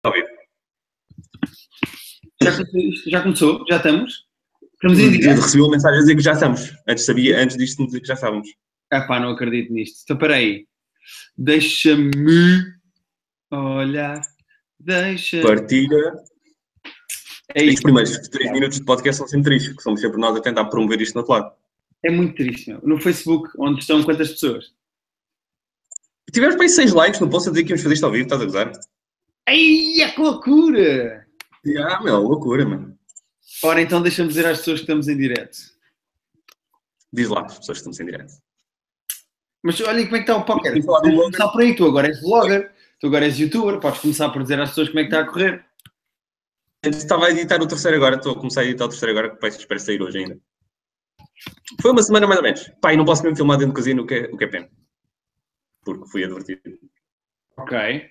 Já começou? Já estamos? Estamos em direto? Recebi uma mensagem a dizer que já estamos. Antes disto me dizer que já estávamos. Não acredito nisto. Então, espera aí. Deixa-me olhar. Partilha. É Os isso. primeiros 3 minutos de podcast são sempre tristes, porque somos sempre nós a tentar promover isto no outro lado. É muito triste, meu. No Facebook, onde estão quantas pessoas? Tivemos para aí 6 likes no post a dizer que íamos fazer isto ao vivo, estás a gozar? Ai, que loucura! Loucura, mano. Ora, então deixa-me dizer às pessoas que estamos em direto. Diz lá, as pessoas que estamos em direto. Mas olha como é que está o póquer. Vamos começar por aí. Tu agora és vlogger, tu agora és youtuber. Podes começar por dizer às pessoas como é que está a correr. Estava a editar o terceiro agora, estou a começar a editar o terceiro agora, que espero sair hoje ainda. Foi uma semana mais ou menos. Pá, e não posso mesmo filmar dentro do casino, o que é pena. Porque fui advertido. Ok.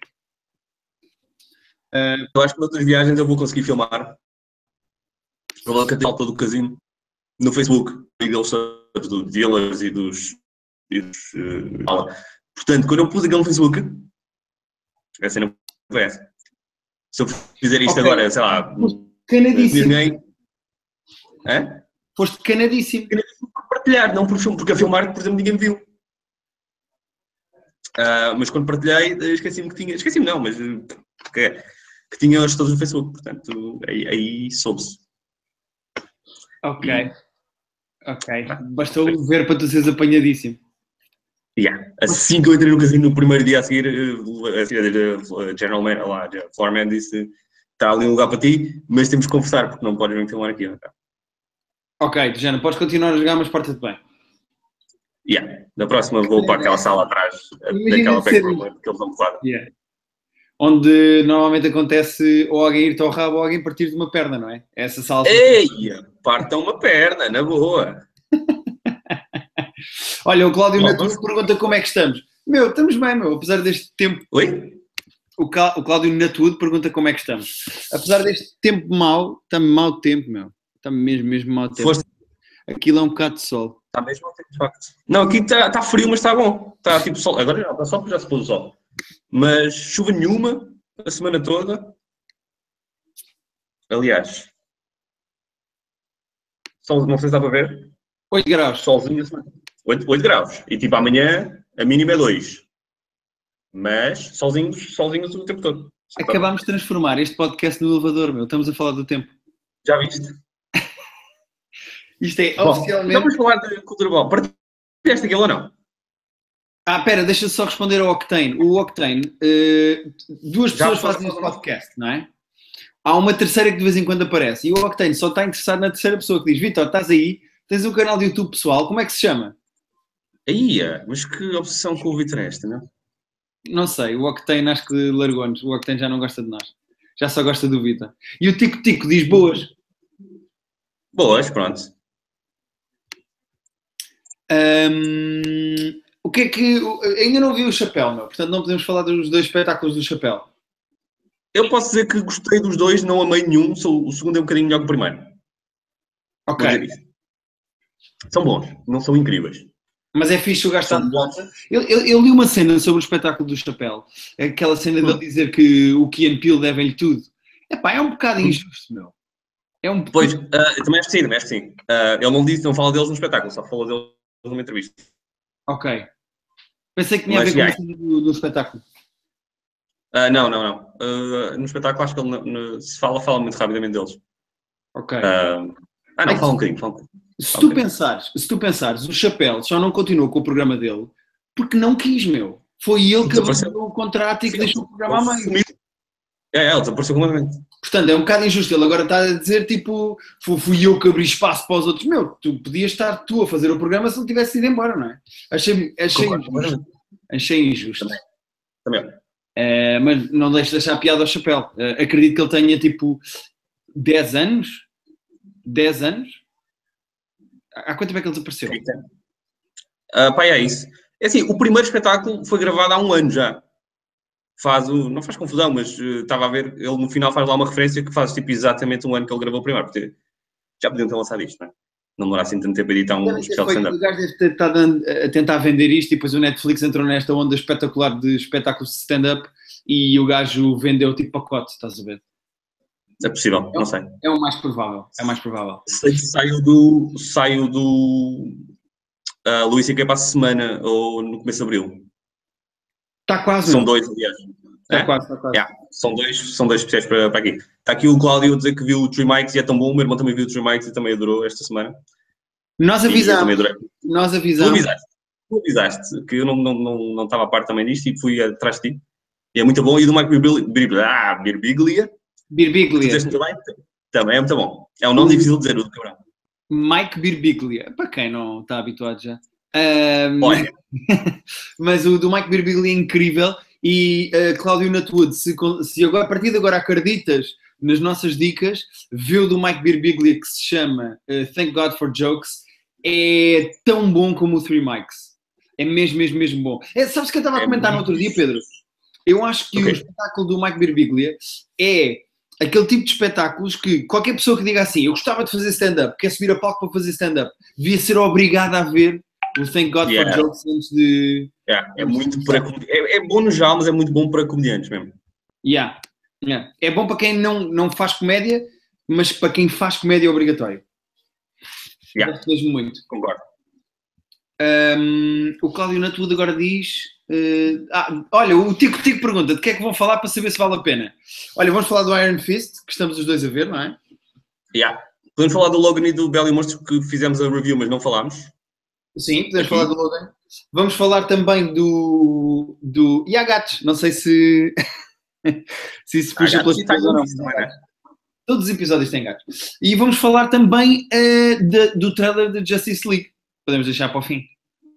Eu acho que noutras viagens eu vou conseguir filmar. Pela capital do casino. No Facebook. E deles todos, do dealers e dos portanto, quando eu pus aquilo no Facebook, a cena foi essa. Se eu fizer isto agora, sei lá... Canadíssimo. Ninguém... Hã? Foste canadíssimo. Canadíssimo por partilhar, não por filme, porque a filmar, por exemplo, ninguém me viu. Mas quando partilhei, esqueci-me que tinha... Esqueci-me não, mas... Que tinha-os todos no Facebook, portanto, aí soube-se. Ok. Bastou ver para tu seres apanhadíssimo. Assim que eu entrei no casino no primeiro dia a seguir, a General Man, lá, a Floorman disse: está ali um lugar para ti, mas temos que conversar porque não podes vir filmar aqui. Então. Ok, Jana, podes continuar a jogar, mas porta-te bem. Na próxima vou para aquela sala atrás, daquela backroom que eles vão pular. Onde normalmente acontece ou alguém ir-te ao rabo ou alguém partir de uma perna, não é? Essa sala. Ei, partam uma perna, na boa. Olha, o Cláudio Natudo pergunta como é que estamos. Meu, estamos bem, meu, apesar deste tempo... Oi? O Cláudio Natudo pergunta como é que estamos. Apesar deste tempo mau, está-me mau tempo, meu. Está-me mesmo mau tempo. Aquilo é um bocado de sol. Está mesmo mau tempo, de facto. Não, aqui está frio, mas está bom. Está tipo sol. Agora já está sol porque já se pôs o sol. Mas chuva nenhuma, a semana toda. Aliás, sol, não sei se dá para ver. 8 graus. Solzinho, 8 graus. E tipo, amanhã a mínima é 2. Mas solzinhos o tempo todo. Acabámos de transformar este podcast no elevador, meu. Estamos a falar do tempo. Já viste? Isto é oficialmente... Vamos falar de cultura boa. Partilhaste aquilo ou não? Espera, deixa-me só responder ao Octane. O Octane, duas pessoas fazem este podcast, não é? Há uma terceira que de vez em quando aparece. E o Octane só está interessado na terceira pessoa que diz: Vitor, estás aí? Tens um canal de YouTube pessoal, como é que se chama? Mas que obsessão com o Vitor é esta, não? Não sei, o Octane acho que largou-nos. O Octane já não gosta de nós. Já só gosta do Vitor. E o Tico Tico diz boas. Boas, pronto. O que é que... Ainda não vi o Chapéu, meu. Portanto não podemos falar dos 2 espetáculos do Chapéu. Eu posso dizer que gostei dos 2, não amei nenhum. O segundo é um bocadinho melhor que o primeiro. Ok. São bons, não são incríveis. Mas é fixe o gastar de volta. Eu li uma cena sobre o espetáculo do Chapéu. Aquela cena dele dizer que o Key & Peele devem-lhe tudo. É um bocado injusto, meu. Pois, eu também acho que sim. Ele não fala deles no espetáculo, só fala deles numa entrevista. Ok. Pensei que tinha a ver com a cena do espetáculo. Não. No espetáculo acho que ele se fala muito rapidamente deles. Ok. Fala um bocadinho. Se tu pensares, o Chapéu só não continuou com o programa dele porque não quis, meu. Foi ele que abriu o contrato e que deixou o programa a meio. Ele desapareceu completamente. Portanto, é um bocado injusto. Ele agora está a dizer, tipo, fui eu que abri espaço para os outros. Meu, tu podias estar tu a fazer o programa se ele tivesse ido embora, não é? Achei injusto. Também. Mas não deixo de achar piada ao Chapéu. Acredito que ele tenha, tipo, 10 anos. 10 anos? Há quanto tempo é que ele desapareceu? É isso. É assim, o primeiro espetáculo foi gravado há 1 ano já. Não faz confusão, mas estava a ver, ele no final faz lá uma referência que faz tipo exatamente 1 ano que ele gravou o primeiro, porque já podiam ter lançado isto, não é? Não demora assim tanto tempo a editar um especial de stand-up. O gajo deve ter estado a tentar vender isto e depois o Netflix entrou nesta onda espetacular de espetáculos de stand-up e o gajo vendeu tipo pacote, estás a ver? É possível, não sei. É o mais provável, é mais provável. Sei que saio do Luís C.K. para a semana, ou no começo de Abril. Está quase, São dois, aliás. Está quase, está quase. Yeah. São dois especiais para aqui. Está aqui o Cláudio a dizer que viu o Three Mikes e é tão bom. O meu irmão também viu o Three Mikes e também adorou esta semana. Nós avisámos. Tu avisaste que eu não estava a par também disto e fui atrás de ti. E é muito bom. E do Mike Birbiglia. Também é muito bom. É um nome difícil de dizer, o do cabrão. Mike Birbiglia. Para quem não está habituado já. Olha. Mas o do Mike Birbiglia é incrível. E Cláudio Natwood, se agora, a partir de agora acreditas nas nossas dicas, vê o do Mike Birbiglia que se chama Thank God for Jokes. É tão bom como o Three Mikes. É mesmo bom. Sabes o que eu estava a comentar no outro dia, Pedro? Eu acho que o espetáculo do Mike Birbiglia é aquele tipo de espetáculos que qualquer pessoa que diga assim, eu gostava de fazer stand-up, quer subir a palco para fazer stand-up, devia ser obrigado a ver o Thank God for Jokes antes de... É muito para... É bom no geral, mas é muito bom para comediantes mesmo. É bom para quem não faz comédia, mas para quem faz comédia é obrigatório. Mesmo muito. Concordo. O Cláudio Natwood agora diz... olha, o Tico pergunta de que é que vão falar para saber se vale a pena. Olha, vamos falar do Iron Fist, que estamos os dois a ver, não é? Podemos falar do Logan e do Belly Monstro, que fizemos a review, mas não falámos. Sim, podemos falar do Logan. Vamos falar também do... E há gatos. Não sei se se puxa pelas pessoas ou não. Todos os episódios têm gatos. E vamos falar também do trailer de Justice League. Podemos deixar para o fim.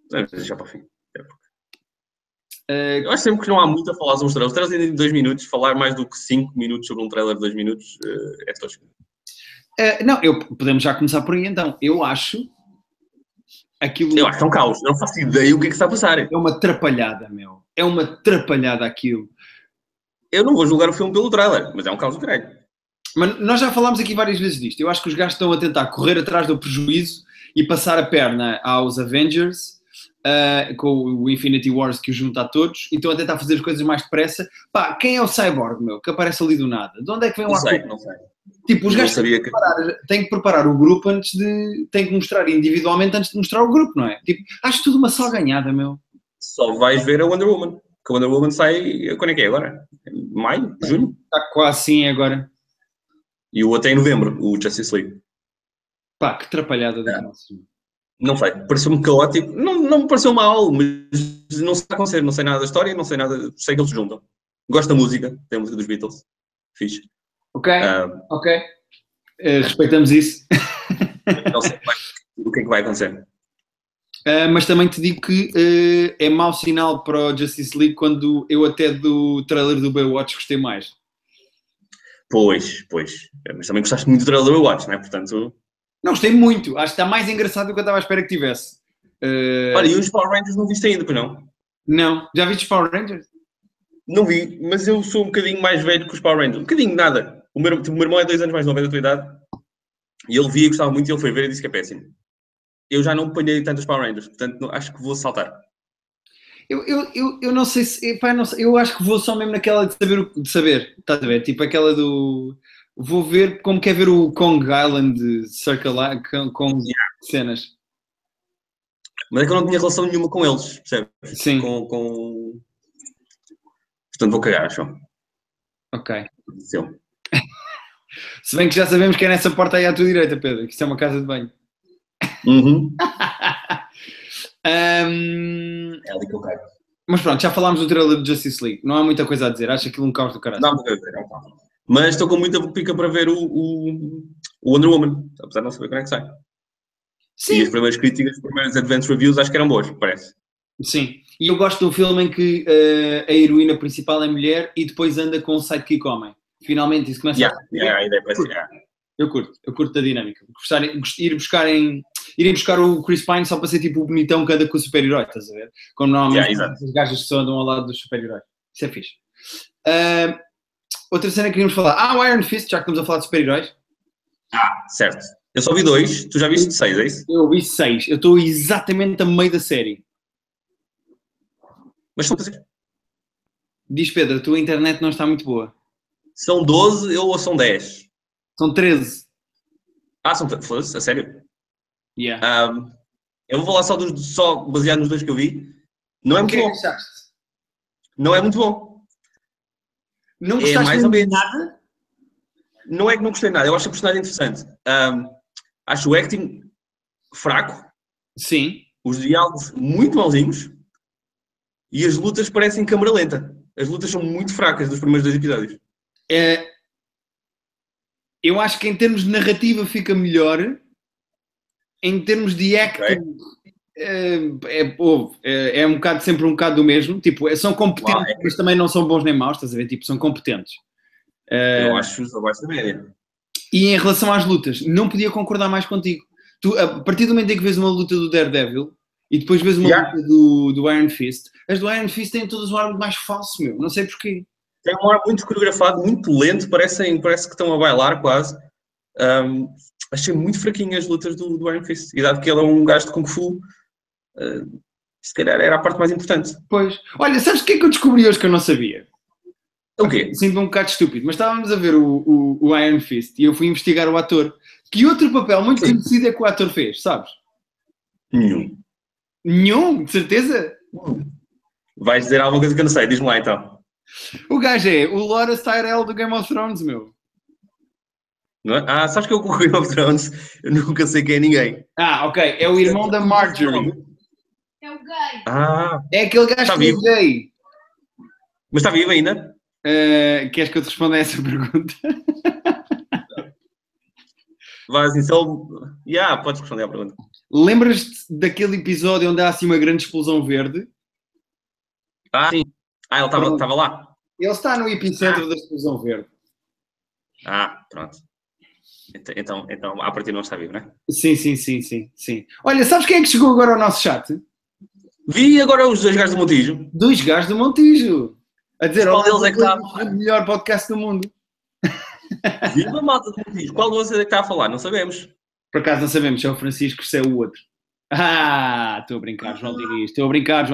Eu acho sempre que não há muito a falar sobre os trailers. Os trailers em 2 minutos, falar mais do que 5 minutos sobre um trailer de 2 minutos é tosco. Não, podemos já começar por aí então. Eu acho aquilo... Eu acho que é um caos. Eu não faço ideia o que é que está a passar. É uma atrapalhada, meu. É uma atrapalhada aquilo. Eu não vou julgar o filme pelo trailer, mas é um caos do caralho. Mas nós já falámos aqui várias vezes disto. Eu acho que os gajos estão a tentar correr atrás do prejuízo e passar a perna aos Avengers, com o Infinity Wars que os junta a todos, e estão a tentar fazer as coisas mais depressa. Pá, quem é o Cyborg, meu, que aparece ali do nada? De onde é que vem o ator? Não sei. Tipo, os gajos têm que preparar o grupo antes de... Têm que mostrar individualmente antes de mostrar o grupo, não é? Tipo, acho tudo uma salganhada, meu. Só vais ver a Wonder Woman. Que a Wonder Woman sai... Quando é que é agora? Maio? Junho? Está quase sim agora. E o outro é em novembro, o Justice League. Pá, que atrapalhada da nossa. Não sei, pareceu-me caótico. Não me pareceu mal, mas não sei acontecer. Não sei nada da história, não sei nada. Sei que eles se juntam. Gosto da música, tem a música dos Beatles. Fixe. Ok. Respeitamos isso. Não sei o que é que vai acontecer. Mas também te digo que é mau sinal para o Justice League quando eu até do trailer do Baywatch gostei mais. Pois. Mas também gostaste muito do trailer do Baywatch, não é? Portanto... Não, gostei muito. Acho que está mais engraçado do que eu estava à espera que tivesse. Olha, e os Power Rangers não viste ainda, pois não? Não. Já viste os Power Rangers? Não vi, mas eu sou um bocadinho mais velho que os Power Rangers. Um bocadinho, nada. O meu irmão é 2 anos mais novo, é da tua idade. E ele via e gostava muito e ele foi ver e disse que é péssimo. Eu já não apanhei tanto os Power Rangers, portanto acho que vou saltar. Eu não sei se... Pá, não sei, eu acho que vou só mesmo naquela de saber. Estás a ver? Tipo aquela do... Vou ver como quer ver o Kong Island Circle com cenas. Mas é que eu não tinha relação nenhuma com eles, percebes? Sim. Portanto vou cagar, acho. Ok. Sim. Se bem que já sabemos que é nessa porta aí à tua direita, Pedro, que isto é uma casa de banho. Uhum. É ali que eu caio. Mas pronto, já falámos do trailer de Justice League. Não há muita coisa a dizer. Acho aquilo um caos do caralho. Não, mas estou com muita pica para ver o Wonder Woman, apesar de não saber quando é que sai. Sim. E as primeiras críticas, as primeiras advanced reviews, acho que eram boas, parece. Sim. E eu gosto de um filme em que a heroína principal é mulher e depois anda com um sidekick homem. Finalmente isso começa a ideia parece. Eu curto da dinâmica. Irem buscar o Chris Pine só para ser tipo o bonitão que anda com o super-herói, estás a ver? Como normalmente os gajos que só andam ao lado dos super-heróis. Isso é fixe. Outra cena que queríamos falar. O Iron Fist, já que estamos a falar de super-heróis. Certo. Eu só vi 2, tu já viste 6, é isso? Eu vi 6. Eu estou exatamente a meio da série. Mas são 6. Diz Pedro, a tua internet não está muito boa. São 12 ou são 10? São 13. Foda-se, a sério? Yeah. Eu vou falar só baseado nos dois que eu vi. Não é muito bom. Não é muito bom. Não gostaste mais ou menos. nada? Não é que não gostei nada. Eu acho a personagem interessante. Acho o acting fraco. Sim. Os diálogos muito mauzinhos. E as lutas parecem câmara lenta. As lutas são muito fracas dos primeiros 2 episódios. Eu acho que em termos de narrativa fica melhor. Em termos de acting, é um bocado, sempre um bocado do mesmo. Tipo, são competentes, mas também não são bons nem maus, estás a ver? Tipo, são competentes. Eu acho abaixo da média. E em relação às lutas, não podia concordar mais contigo. Tu, a partir do momento em que vês uma luta do Daredevil e depois vês uma luta do Iron Fist, as do Iron Fist têm todas um ar mais falso, meu. Não sei porquê. Tem um ar muito coreografado, muito lento, parece que estão a bailar quase. Achei muito fraquinhas as lutas do Iron Fist. E dado que ele é um gajo de Kung Fu, se calhar era a parte mais importante. Pois. Olha, sabes o que é que eu descobri hoje que eu não sabia? O quê? Sinto-me um bocado estúpido, mas estávamos a ver o Iron Fist e eu fui investigar o ator. Que outro papel muito conhecido é que o ator fez, sabes? Nenhum. Nenhum? De certeza? Vais dizer alguma coisa que eu não sei, diz-me lá então. O gajo é o Loras Tyrell do Game of Thrones, meu. Não é? Sabes que eu com o Game of Thrones eu nunca sei quem é ninguém. Ok. É o irmão da Marjorie. É o gay. É aquele gajo que é gay. Mas está vivo ainda? Queres que eu te responda a essa pergunta? Vai assim, podes responder à pergunta. Lembras-te daquele episódio onde há assim uma grande explosão verde? Sim. Ele estava lá. Ele está no epicentro da explosão verde. Pronto. Então, à partida não está vivo, não é? Sim. Olha, sabes quem é que chegou agora ao nosso chat? Vi agora os 2 gajos do Montijo. 2 gajos do Montijo. A dizer, qual deles é que está o melhor podcast do mundo. Viva a malta do Montijo. Qual de vocês é que está a falar? Não sabemos. Por acaso não sabemos se é o Francisco, se é o outro. Estou a brincar, João Diniz. O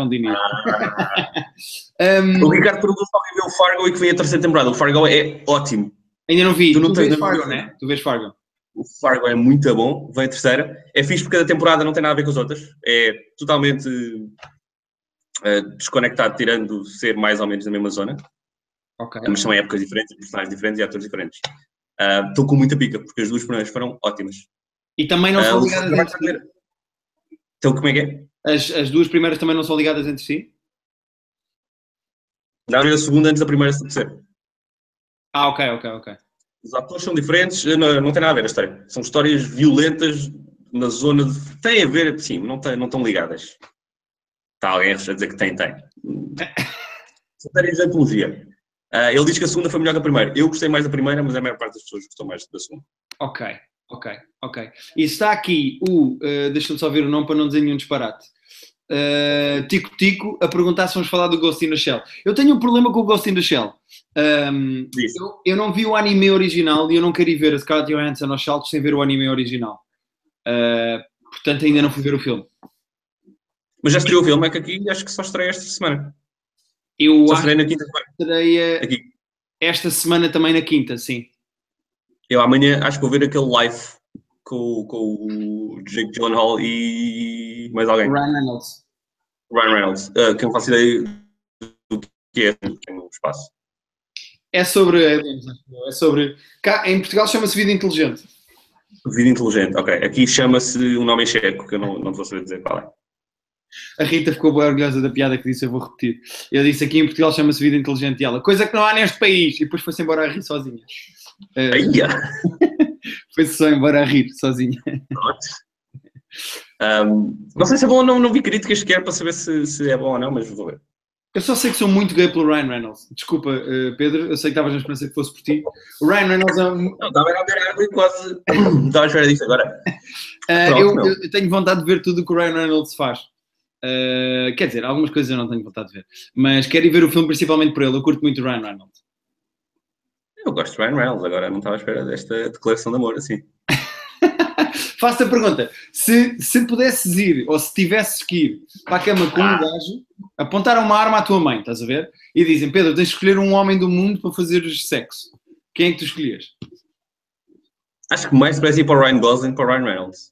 Ricardo perguntou se alguém vê o Fargo e que vem a 3ª temporada. O Fargo é ótimo. Ainda não vi. Tu vês Fargo, não é? Tu vês Fargo. O Fargo é muito bom. Vem a 3ª. É fixe porque cada temporada não tem nada a ver com as outras. É totalmente desconectado, tirando ser mais ou menos na mesma zona. Ok. Mas são épocas diferentes, personagens diferentes e atores diferentes. Estou com muita pica, porque as 2 primeiras foram ótimas. E também não são ligadas entre si? Então, como é que é? As 2 primeiras também não são ligadas entre si? Não, a segunda antes da primeira se terceira. Ok. Os atores são diferentes, não tem nada a ver a história. São histórias violentas na zona de... Tem a ver, sim, não estão ligadas. Está alguém a dizer que tem. São séries de antologia. Ele diz que a segunda foi melhor que a primeira. Eu gostei mais da primeira, mas a maior parte das pessoas gostou mais da segunda. Ok. E está aqui deixa-me só ver o nome para não dizer nenhum disparate. Tico a perguntar se vamos falar do Ghost in the Shell. Eu tenho um problema com o Ghost in the Shell. Eu não vi o anime original e eu não quero ir ver a Scarlett Johansson aos saltos sem ver o anime original. Portanto, ainda não fui ver o filme. Mas já estreou o filme? É que aqui acho que só estreia esta semana. Eu só acho estreia na quinta-feira. Estreia aqui. Esta semana também na quinta, sim. Eu amanhã acho que vou ver aquele live com o Jake Gyllenhaal e mais alguém. Ryan Reynolds. Que eu não faço ideia do que é no espaço. É sobre... Cá, em Portugal chama-se Vida Inteligente. Vida Inteligente, ok. Aqui chama-se um nome em checo, que eu não vou saber dizer qual é. A Rita ficou bem orgulhosa da piada que disse, eu vou repetir. Eu disse aqui em Portugal chama-se Vida Inteligente e ela, coisa que não há neste país. E depois foi-se embora a rir sozinha. Foi-se só embora a rir sozinha. Não sei se é bom ou não vi críticas sequer para saber se é bom ou não, mas vou ver. Eu só sei que sou muito gay pelo Ryan Reynolds. Desculpa, Pedro, eu sei que estavas na esperança que fosse por ti. O Ryan Reynolds é Não, estava a ver algo e quase... Estava a esperar disso agora. Eu tenho vontade de ver tudo o que o Ryan Reynolds faz. Quer dizer, algumas coisas eu não tenho vontade de ver. Mas quero ir ver o filme principalmente por ele. Eu curto muito o Ryan Reynolds. Eu gosto de Ryan Reynolds, agora não estava à espera desta declaração de amor, assim. Faço a pergunta. Se pudesses ir, ou se tivesses que ir para a cama com um gajo, Apontaram uma arma à tua mãe, estás a ver? E dizem, Pedro, tens de escolher um homem do mundo para fazeres sexo. Quem é que tu escolhias? Acho que mais parece ir para o Ryan Gosling que para o Ryan Reynolds.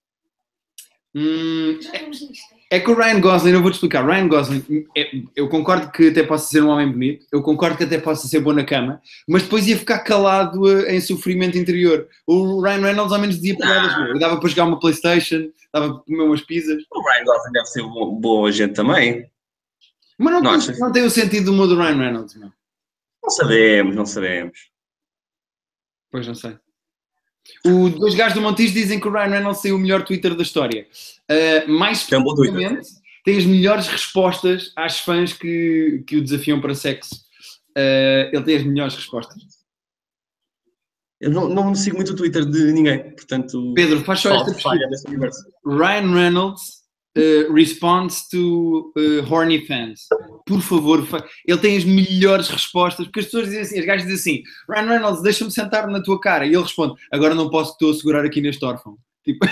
Já temos nisto. É que o Ryan Gosling, eu vou-te explicar, Ryan Gosling, eu concordo que até possa ser um homem bonito, eu concordo que até possa ser bom na cama, mas depois ia ficar calado em sofrimento interior. O Ryan Reynolds ao menos dizia piadas, meu. Dava para jogar uma Playstation, dava para comer umas pizzas. O Ryan Gosling deve ser um bom agente também. Mas não tem o sentido do humor do Ryan Reynolds, meu. Não sabemos. Pois não sei. Os dois gajos do Montijo dizem que o Ryan Reynolds tem o melhor Twitter da história. Mais É um bom Twitter. especificamente, tem as melhores respostas às fãs que o desafiam para sexo. Ele tem as melhores respostas. Eu não sigo muito o Twitter de ninguém, portanto... Pedro, faz só esta falha pesquisa. nesse universo. Ryan Reynolds responds to horny fans. Por favor, ele tem as melhores respostas, porque as pessoas dizem assim, as gajas dizem assim, Ryan Reynolds, deixa-me sentar na tua cara. E ele responde, agora não posso, estou a segurar aqui neste órfão. Tipo,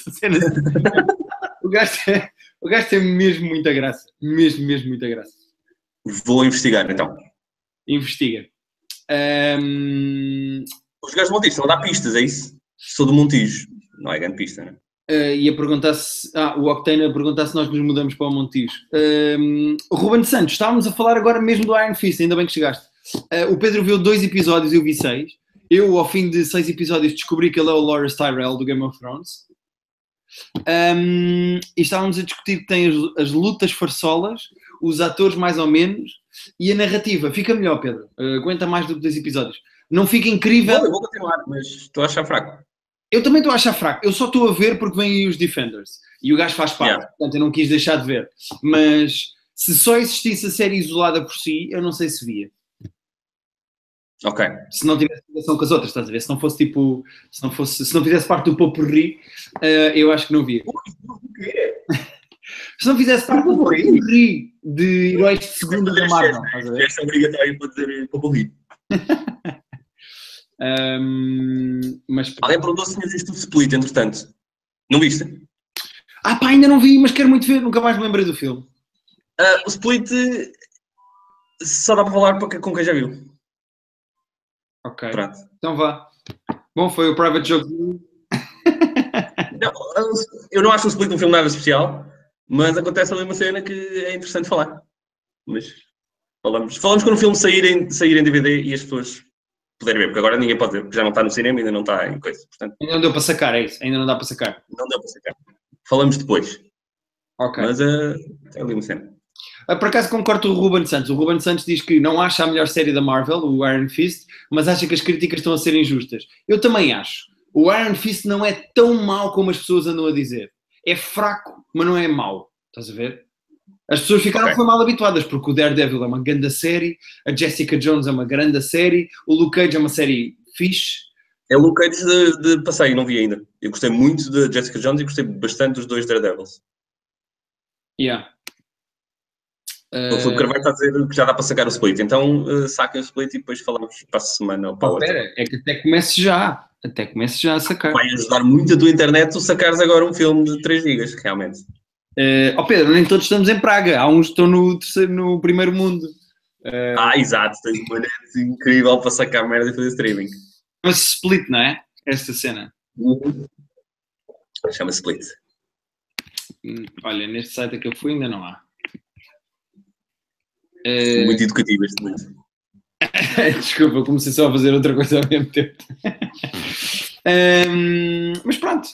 o gajo tem mesmo muita graça. Mesmo muita graça. Vou investigar, então. Investiga. Os gajos do Montijo estão a dar pistas, é isso? Sou do Montijo. Não é grande pista, não é? Ia perguntar se... o Octane a perguntar se nós nos mudamos para o Montijo. O Ruben Santos, estávamos a falar agora mesmo do Iron Fist, ainda bem que chegaste. O Pedro viu 2 episódios e eu vi 6. Eu, ao fim de 6 episódios, descobri que ele é o Loras Tyrell do Game of Thrones. E estávamos a discutir que tem as lutas farsolas, os atores mais ou menos, e a narrativa. Fica melhor, Pedro. Aguenta mais do que 2 episódios. Não fica incrível... Eu vou continuar, mas estou a achar fraco. Eu também estou a achar fraco. Eu só estou a ver porque vêm aí os Defenders. E o gajo faz parte. Yeah. Portanto, eu não quis deixar de ver. Mas se só existisse a série isolada por si, eu não sei se via. Ok. Se não tivesse ligação com as outras, estás a ver? Se não fosse tipo... Se não fizesse parte do Popurrí, eu acho que não via. Se não fizesse parte do Popurrí de heróis de segunda da Marvel, estás a ver? Essa é obrigatória para dizer Popurrí. Mas... Alguém perguntou se tinha visto o Split, entretanto. Não viste? pá, ainda não vi, mas quero muito ver. Nunca mais me lembrei do filme. O Split só dá para falar com quem já viu. Ok. Pronto. Então vá. Bom, foi o Private Joke. Não, eu não acho o Split um filme nada especial, mas acontece ali uma cena que é interessante falar. Mas falamos quando o filme sair em DVD e as pessoas poderem ver, porque agora ninguém pode ver, porque já não está no cinema, ainda não está em coisa. Portanto, Ainda não deu para sacar, é isso? Ainda não dá para sacar. não deu para sacar. Falamos depois. Ok. Mas é ali uma cena. Por acaso concordo com o Ruben Santos. O Ruben Santos diz que não acha a melhor série da Marvel, o Iron Fist, mas acha que as críticas estão a ser injustas. Eu também acho. O Iron Fist não é tão mau como as pessoas andam a dizer. É fraco, mas não é mau. Estás a ver? As pessoas ficaram foi mal habituadas, porque o Daredevil é uma grande série, a Jessica Jones é uma grande série, o Luke Cage é uma série fixe. É o Luke Cage de passeio, não vi ainda. Eu gostei muito de Jessica Jones e gostei bastante dos 2 Daredevils. Yeah. O Filipe Carvalho está a dizer que já dá para sacar o Split, então saquem o Split e depois falamos para a semana ou para a outra. Espera, é que até comece já a sacar. Vai ajudar muito a tua internet tu sacares agora um filme de 3 gigas, realmente. Pedro, nem todos estamos em Praga. Há uns que estão no primeiro mundo. Exato. Tens uma net incrível para sacar merda e fazer streaming. Chama-se Split, não é? Esta cena. Chama-se Split. Olha, neste site que eu fui ainda não há. Muito educativo este momento. Desculpa, eu comecei só a fazer outra coisa ao mesmo tempo. Mas pronto,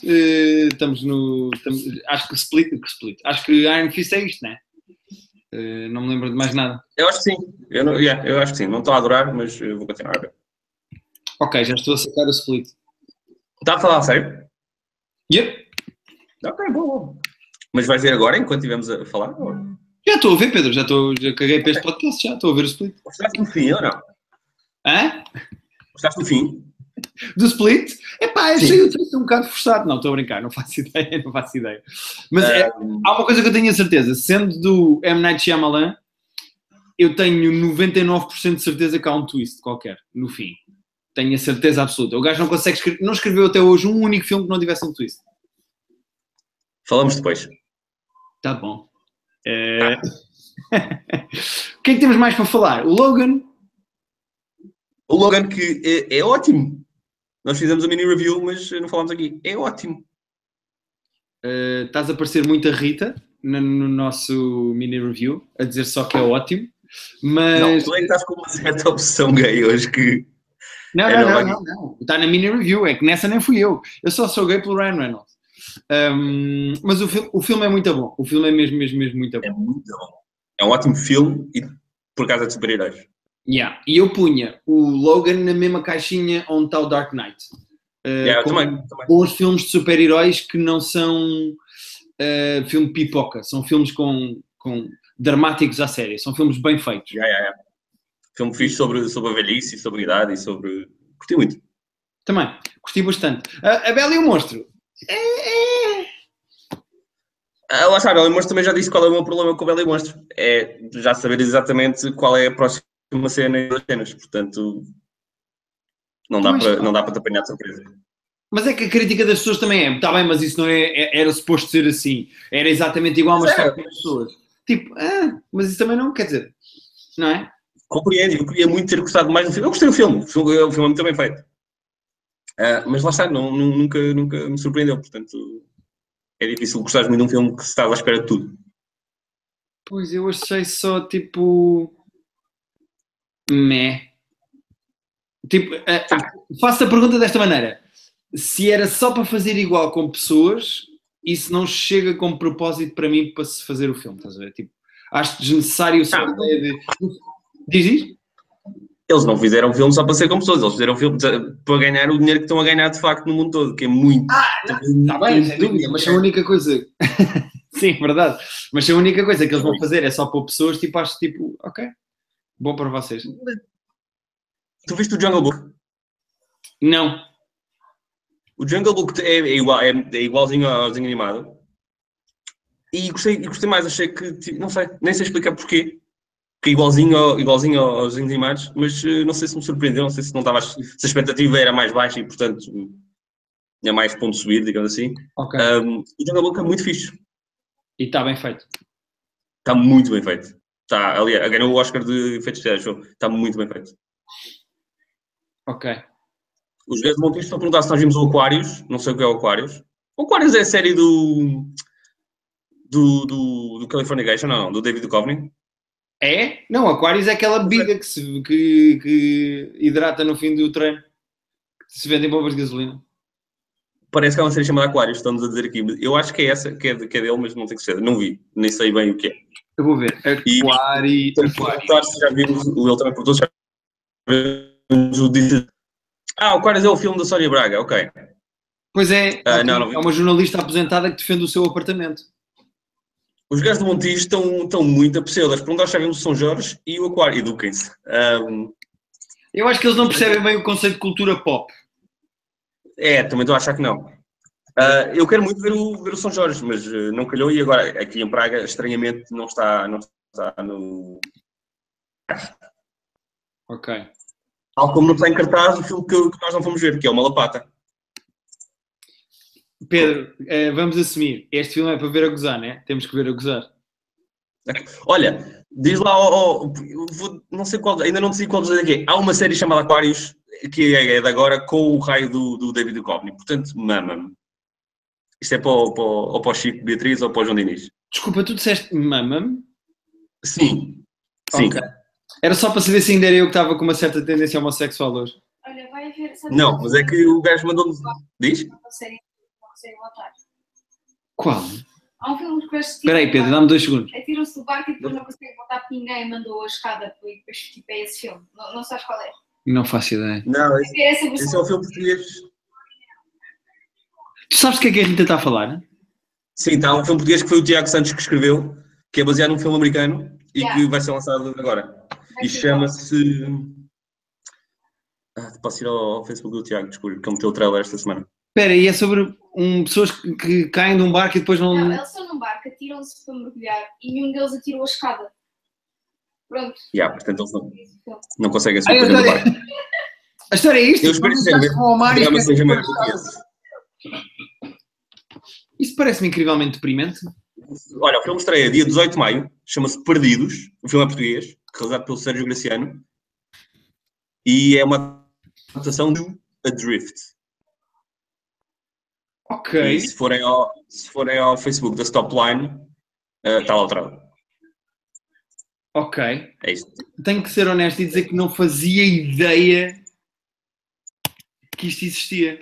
acho que Split. Acho que Iron Fist é isto, não é? Não me lembro de mais nada. Eu acho que sim. Eu acho que sim. Não estou a adorar, mas vou continuar a ver. Ok, já estou a sacar o Split. Está a falar a sério? Yep. Ok, bom. Mas vais ver agora, enquanto estivermos a falar? Ou... Já estou a ver, Pedro. Já caguei para este podcast, já estou a ver o Split. Gostaste do fim ou não? Hã? Gostaste do fim? Do Split? Epá, achei o texto um bocado forçado. Não, estou a brincar, não faço ideia. Mas há uma coisa que eu tenho a certeza. Sendo do M. Night Shyamalan, eu tenho 99% de certeza que há um twist qualquer, no fim. Tenho a certeza absoluta. O gajo não consegue escrever, não escreveu até hoje um único filme que não tivesse um twist. Falamos depois. Tá bom. O que é que temos mais para falar? O Logan? O Logan, que é ótimo. Nós fizemos a mini review, mas não falámos aqui. É ótimo. Estás a parecer muito a Rita no nosso mini review, a dizer só que é ótimo. Mas... Não, tu é que estás com uma certa opção gay hoje que... Não. Está na mini review, é que nessa nem fui eu. Eu só sou gay pelo Ryan Reynolds. Mas o filme é muito bom. O filme é mesmo muito bom. É muito bom. É um ótimo filme e por causa de super-heróis. Yeah. E eu punha o Logan na mesma caixinha onde está o Dark Knight. Também. Bons filmes de super-heróis que não são filme pipoca. São filmes com dramáticos à série. São filmes bem feitos. Filme fixe sobre a velhice, sobre a idade e sobre... Curti muito. Também. Curti bastante. A Bela e o Monstro. Lá está, a Bela e o Monstro também já disse qual é o meu problema com a Bela e o Monstro. É já saber exatamente qual é a próxima cena das cenas. Portanto, não dá para te apanhar de surpresa. Mas é que a crítica das pessoas também é, está bem, mas isso não era suposto ser assim. Era exatamente igual, mas só para as pessoas. Tipo, mas isso também não quer dizer, não é? Compreendo, eu queria muito ter gostado mais do filme. Eu gostei do filme, o filme é muito bem feito. Mas lá está, nunca me surpreendeu, portanto é difícil gostares muito de um filme que se estava à espera de tudo. Pois, eu achei só tipo... meh. Tipo, faço a pergunta desta maneira. Se era só para fazer igual com pessoas, isso não chega como propósito para mim para se fazer o filme, estás a ver? Tipo, acho desnecessário só a ideia de... Diz? Eles não fizeram filme só para ser com pessoas, eles fizeram filme para ganhar o dinheiro que estão a ganhar de facto no mundo todo, que é muito. Está bem, sem dúvida, mas se a única coisa... Sim, verdade. Mas se a única coisa que eles vão fazer é só para pessoas, tipo, acho tipo, ok, bom para vocês. Tu viste o Jungle Book? Não. O Jungle Book é igualzinho ao desenho animado. E gostei mais, achei que, não sei, nem sei explicar porquê. Que igualzinho aos desenhos animados, mas não sei se me surpreendeu, não sei se não estava, se a expectativa era mais baixa e, portanto, tinha mais ponto de subida, digamos assim. Ok. O Jungle Book é muito fixe. E está bem feito. Está muito bem feito. Aliás, ganhou o Oscar de efeitos especiais. Está muito bem feito. Ok. Os gajos do Montijo estão a perguntar se nós vimos o Aquarius. Não sei o que é o Aquarius. O Aquarius é a série do Californication, não, do David Duchovny. É? Não, Aquarius é aquela bebida que hidrata no fim do treino. Que se vende em bombas de gasolina. Parece que há uma série chamada Aquarius, estamos a dizer aqui. Eu acho que é essa, que é dele, mas não tem que ser. Não vi, nem sei bem o que é. Eu vou ver. Aquarius. Se já vimos, ele também perguntou se já vimos o Aquarius é o filme da Sónia Braga, ok. Pois é, não é uma jornalista aposentada que defende o seu apartamento. Os gajos do Montijo estão muito a pseudas. Perguntar se já vimos o São Jorge e o Aquário, eduquem-se. Eu acho que eles não percebem bem o conceito de cultura pop. Também estou a achar que não. Eu quero muito ver o São Jorge, mas não calhou e agora aqui em Praga, estranhamente, não está no... Ok. Tal como não está em cartaz o filme que nós não fomos ver, que é o Malapata. Pedro, vamos assumir. Este filme é para ver a gozar, né? Temos que ver a gozar. Olha, diz lá, não sei qual, ainda não decidi qual dos dois é que é. Há uma série chamada Aquarius, que é de agora, com o raio do David Duchovny. Portanto, mama-me. Isto é para o Chico Beatriz ou para o João Diniz? Desculpa, tu disseste mama-me? Sim. Ok. Era só para saber se ainda era eu que estava com uma certa tendência homossexual hoje. Olha, vai haver... Não, mas é que o gajo mandou-me... Diz? Não consegue voltar. Qual? Há um filme que parece... Espera aí, Pedro, dá-me 2 segundos. Atiram-se do barco e depois não consegue voltar porque ninguém mandou a escada e depois tipo, é esse filme. Não sabes qual é? Não faço ideia. Não, esse é o filme português. Tu sabes o que é a Rita está a falar? Sim, está um filme português que foi o Tiago Santos que escreveu, que é baseado num filme americano e que vai ser lançado agora. E chama-se... posso ir ao Facebook do Tiago, desculpe, que ele meteu o trailer esta semana. Espera, e é sobre pessoas que caem de um barco e depois não... Não, eles estão num barco, atiram-se para mergulhar e nenhum deles atirou a escada. Pronto. Portanto, eles não conseguem subir do barco. A história é isto? Eu espero que seja mesmo português. Isso parece-me incrivelmente deprimente. Olha, o filme estreia dia 18 de maio, chama-se Perdidos, o filme é português, realizado pelo Sérgio Graciano, e é uma adaptação de Adrift. Ok. E se forem ao Facebook da Stopline, está lá o trailer. Ok. É isso. Tenho que ser honesto e dizer que não fazia ideia que isto existia.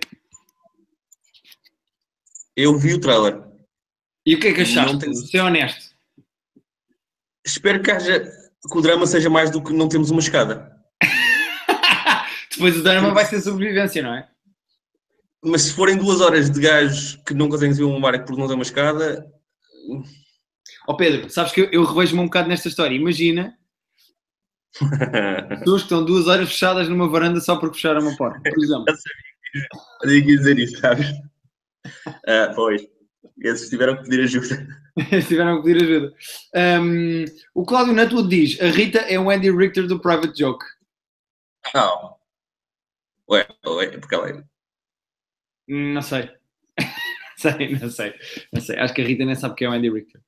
Eu vi o trailer. E o que é que achaste? Não tenho- Ser honesto. Espero que o drama seja mais do que não temos uma escada. Depois o drama vai ser sobrevivência, não é? Mas se forem 2 horas de gajos que não conseguem subir uma barca porque não tem uma escada... Ó Pedro, sabes que eu revejo-me um bocado nesta história. Imagina pessoas que estão 2 horas fechadas numa varanda só porque fecharam uma porta, por exemplo. Eu tinha que dizer isso, sabes? Pois. Esses tiveram que pedir ajuda. Tiveram que pedir ajuda. O Cláudio Nutwood diz: a Rita é o Andy Richter do Private Joke. Não. Ué, porque ela é... Não sei. Não sei. Acho que a Rita nem sabe quem é o Andy Richter.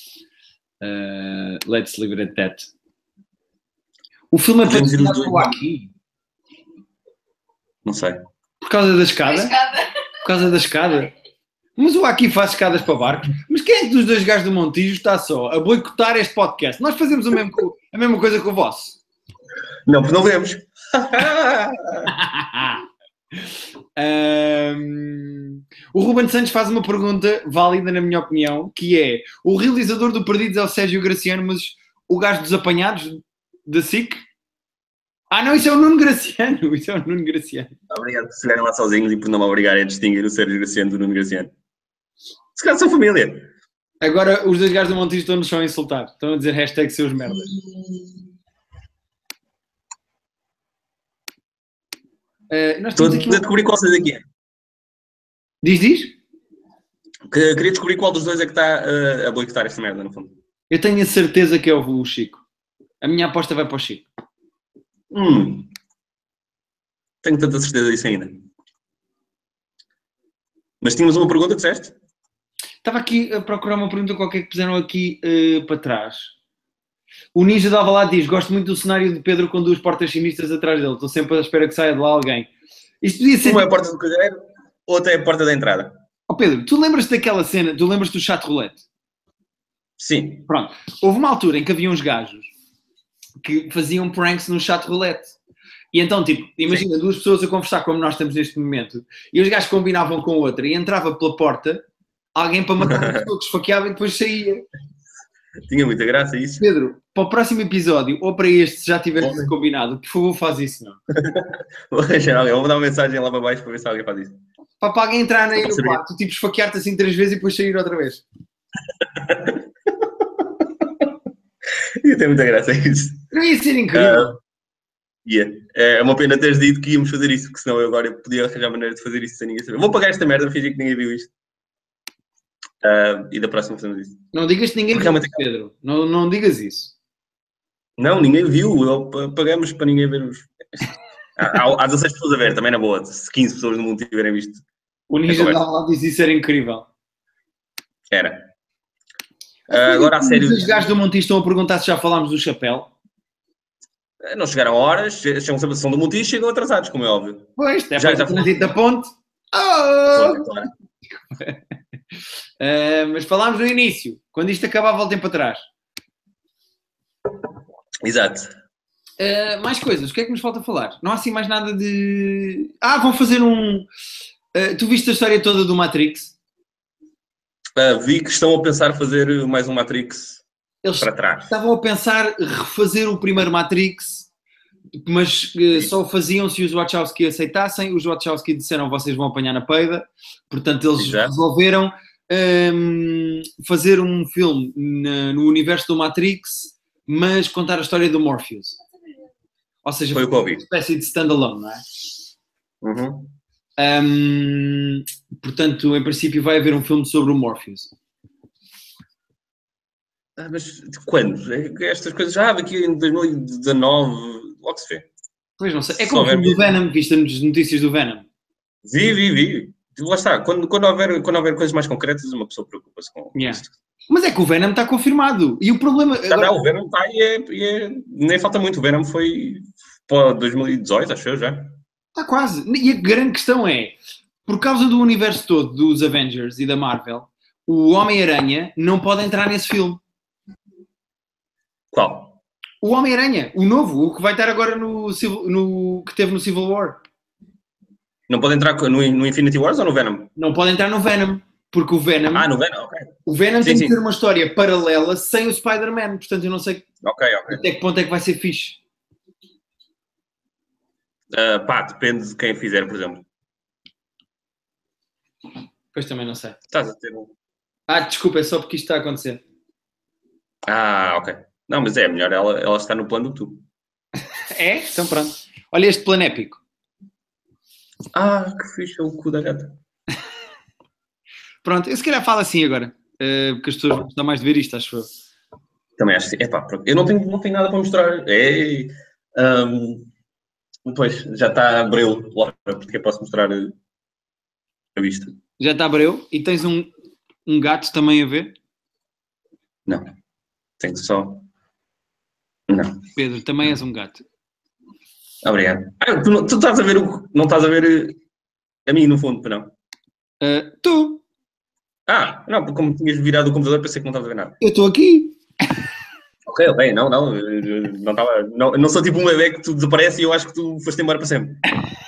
Let's leave it at that. O filme é patrocinado por aqui. Não sei. Por causa da escada? Por causa da escada? Mas o Aqui faz escadas para barcos. Mas quem é que dos dois gajos do Montijo está só a boicotar este podcast? Nós fazemos a mesma coisa que o vosso. Não, porque não vemos. O Ruben Santos faz uma pergunta válida, na minha opinião, que é: o realizador do Perdidos é o Sérgio Graciano, mas o gajo dos apanhados da SIC? Não, isso é o Nuno Graciano. Obrigado por chegarem lá sozinhos e por não me obrigarem a distinguir o Sérgio Graciano do Nuno Graciano. Se calhar são família. Agora os dois gajos do Montijo estão-nos só a insultar. Estão a dizer hashtag seus merdas. Estou a descobrir qual seja daqui é. Diz? Queria descobrir qual dos dois é que está a boicotar esta merda, no fundo. Eu tenho a certeza que é o Chico. A minha aposta vai para o Chico. Tenho tanta certeza disso ainda. Mas tínhamos uma pergunta, disseste? Estava aqui a procurar uma pergunta qualquer que puseram aqui para trás. O Ninja de Alvalade diz: gosto muito do cenário de Pedro com 2 portas sinistras atrás dele. Estou sempre à espera que saia de lá alguém. Isto podia ser... Uma é a porta do cadeiro, outra é a porta da entrada. Pedro, tu lembras-te daquela cena? Tu lembras-te do chat roulette? Sim. Pronto. Houve uma altura em que havia uns gajos que faziam pranks no chat roulette. E então, tipo, imagina 2 pessoas a conversar como nós estamos neste momento, e os gajos combinavam com outra e entrava pela porta alguém para matar uma pessoa que esfaqueava e depois saía. Tinha muita graça isso. Pedro, para o próximo episódio, ou para este, se já tivermos combinado, por favor, faz isso, não? Vou arranjar alguém, vou mandar uma mensagem lá para baixo para ver se alguém faz isso. Para alguém entrar aí no quarto, tipo, esfaquear-te assim 3 vezes e depois sair outra vez. Ia ter muita graça isso. Não ia ser incrível? É uma pena teres dito que íamos fazer isso, porque senão eu agora podia arranjar maneira de fazer isso sem ninguém saber. Vou pagar esta merda, fingir que ninguém viu isto. E da próxima fazemos isso. Não digas que ninguém viu, Pedro. Não digas isso. Não, ninguém viu. Pagamos para ninguém ver os... Há 16 pessoas a ver, também na boa. Se 15 pessoas no mundo tiverem visto. O Ninja de lá diz isso, era incrível. Era. Agora a sério... Os gajos do Montijo estão a perguntar se já falámos do chapéu. Não chegaram a horas, são do Montijo e chegam atrasados, como é óbvio. Pois, já o trânsito da ponte. Claro. Mas falámos no início. Quando isto acabar, voltem para trás. Exato. Mais coisas. O que é que nos falta falar? Não há assim mais nada de... vão fazer um... tu viste a história toda do Matrix? Vi que estão a pensar fazer mais um Matrix para trás. Estavam a pensar refazer o primeiro Matrix, mas só o faziam se os Wachowski aceitassem. Os Wachowski disseram: vocês vão apanhar na peida. Portanto, eles resolveram fazer um filme no universo do Matrix, mas contar a história do Morpheus. Ou seja, foi uma espécie de standalone, não é? Uhum. Portanto, em princípio vai haver um filme sobre o Morpheus. Mas quando? Estas coisas já daqui em 2019, logo se vê. Pois não sei. É como o filme do Venom, viste as notícias do Venom? Vi. Lá está. Quando houver coisas mais concretas, uma pessoa preocupa-se com isto. Mas é que o Venom está confirmado. E o problema... Agora... Não, o Venom está nem falta muito. O Venom foi para 2018, acho eu já. Está quase. E a grande questão é, por causa do universo todo dos Avengers e da Marvel, o Homem-Aranha não pode entrar nesse filme. Qual? O Homem-Aranha, o novo, o que vai estar agora que teve no Civil War. Não pode entrar no Infinity Wars ou no Venom? Não pode entrar no Venom, porque o Venom... no Venom, ok. O Venom tem que ter uma história paralela sem o Spider-Man, portanto eu não sei até que ponto é que vai ser fixe. Depende de quem fizer, por exemplo. Pois também não sei. Estás a ter um... Desculpa, é só porque isto está a acontecer. Ok. Não, mas é melhor ela está no plano do que tu. É? Então pronto. Olha este plano épico. Que fixe, é o cu da gata. Pronto, eu se calhar falo assim agora, porque as pessoas vão gostar mais de ver isto, acho eu. Também acho que sim. Eu não tenho nada para mostrar. Pois, já está abril, lá, porque eu posso mostrar a vista. Já está abril? E tens um gato também a ver? Não. Tenho só... Não. Pedro, também és um gato. Obrigado. Tu estás a ver não estás a ver a mim, no fundo, não? Tu? Não, porque como tinhas virado o computador, pensei que não estavas a ver nada. Eu estou aqui. Ok, não sou tipo um bebê que tu desaparece e eu acho que tu foste embora para sempre.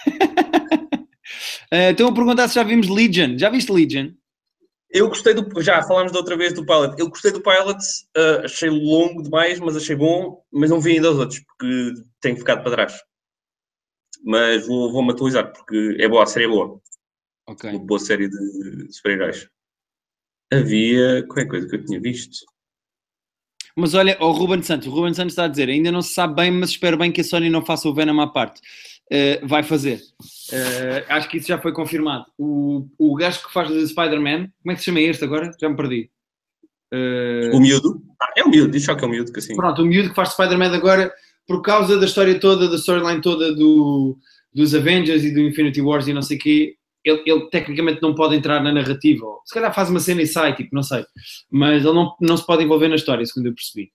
Estão a perguntar se já vimos Legion. Já viste Legion? Eu gostei já falámos da outra vez do Pilot. Eu gostei do Pilot, achei longo demais, mas achei bom, mas não vi ainda os outros, porque tenho ficado para trás. Mas vou-me atualizar, porque é boa, a série é boa. Ok. Uma boa série de super-heróis. Havia qualquer coisa que eu tinha visto. Mas olha, o Ruben Santos está a dizer, ainda não se sabe bem, mas espero bem que a Sony não faça o Venom à parte. Vai fazer. Acho que isso já foi confirmado. O gajo que faz o Spider-Man, como é que se chama este agora? Já me perdi. O miúdo? É o miúdo, diz só que é o miúdo. Que assim... Pronto, o miúdo que faz Spider-Man agora, por causa da história toda, da storyline toda dos Avengers e do Infinity Wars e não sei o quê, ele tecnicamente não pode entrar na narrativa. Se calhar faz uma cena e sai, tipo, não sei. Mas ele não se pode envolver na história, segundo eu percebi.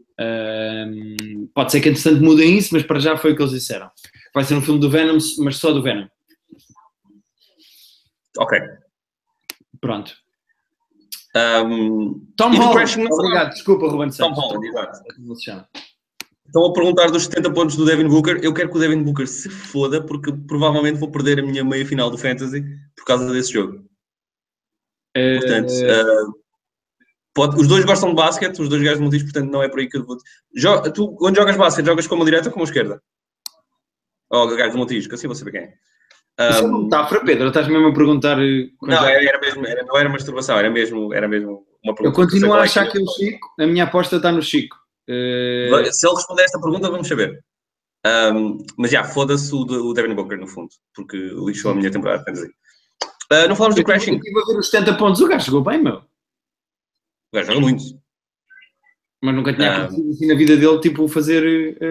Pode ser que entretanto mudem isso, mas para já foi o que eles disseram. Vai ser um filme do Venom, mas só do Venom. Ok. Pronto. Tom Holland. Obrigado, desculpa, Ruben Santos. Tom Holland, exato. Como se chama? Estão a perguntar dos 70 pontos do Devin Booker. Eu quero que o Devin Booker se foda, porque provavelmente vou perder a minha meia final do Fantasy por causa desse jogo. Portanto, os dois gostam de basquete, os dois gajos de Montijo, portanto não é por aí que eu vou... Tu, quando jogas basquete, jogas com a mão direita ou com a esquerda? Ou o gajo de Montijo, que assim vou saber quem é. Isso é uma metáfora, Pedro? Estás mesmo a perguntar... Não, era mesmo, não era masturbação, era mesmo uma pergunta. Eu continuo a achar que é o Chico, a minha aposta está no Chico. Se ele responder esta pergunta, vamos saber. Mas já, foda-se o Devin Booker, no fundo, porque lixou a minha temporada de fantasy. Não falamos do Crashing. Eu estive a ver os 70 pontos, o gajo jogou bem, meu. O gajo joga muito. Mas nunca tinha acontecido assim na vida dele, tipo, fazer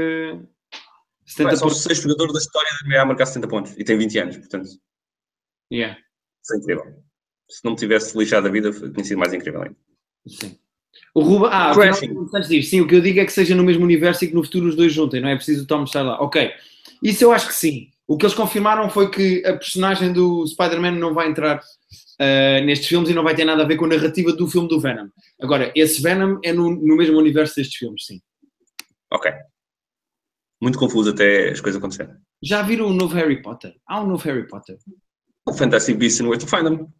70 pontos. É o 6º jogador da história da NBA a marcar 70 pontos. E tem 20 anos, portanto. Yeah. Isso é incrível. Se não me tivesse lixado a vida, tinha sido mais incrível ainda. Sim. O Ruben... sim, o que eu digo é que seja no mesmo universo e que no futuro os dois juntem, não é preciso o Tom estar lá. Ok. Isso eu acho que sim. O que eles confirmaram foi que a personagem do Spider-Man não vai entrar nestes filmes e não vai ter nada a ver com a narrativa do filme do Venom. Agora, esse Venom é no mesmo universo destes filmes, sim. Ok. Muito confuso até as coisas acontecerem. Já viram o novo Harry Potter? Há um novo Harry Potter. O Fantastic Beasts and Where to Find Them.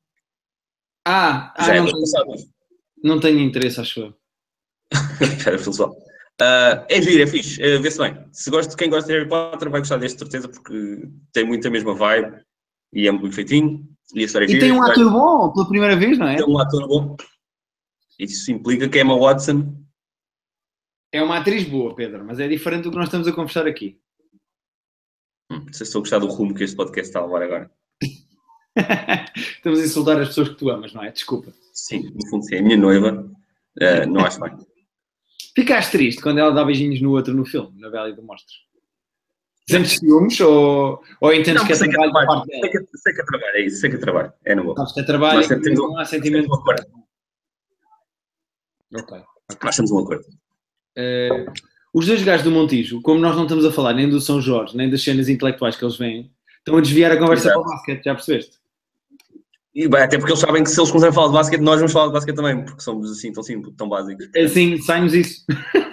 Não tenho interesse, acho eu. É giro, é fixe, vê-se bem. Quem gosta de Harry Potter vai gostar deste, certeza, porque tem muito a mesma vibe e é muito feitinho. E tem um ator bom, pela primeira vez, não é? Tem um ator bom. Isso implica que Emma Watson... É uma atriz boa, Pedro, mas é diferente do que nós estamos a conversar aqui. Não sei se estou a gostar do rumo que este podcast está a levar agora. Estamos a insultar as pessoas que tu amas, não é? Desculpa. Sim, no fundo sim. A minha noiva, não acho bem. Ficaste triste quando ela dá beijinhos no outro no filme, na Bela e do Monstro? Sentes ciúmes ou entendes que é trabalho da parte dela? Sei que é trabalho, é isso. Sei que é trabalho. É no bom. Sabes que é trabalho e não há sentimento. Ok. Nós temos um acordo. Os dois gajos do Montijo, como nós não estamos a falar nem do São Jorge, nem das cenas intelectuais que eles veem, estão a desviar a conversa Exato. para o basquete, já percebeste? E bem, até porque eles sabem que se eles começarem a falar de basquete, nós vamos falar de basquete também, porque somos assim tão simples, tão básicos. Assim, sai-nos isso.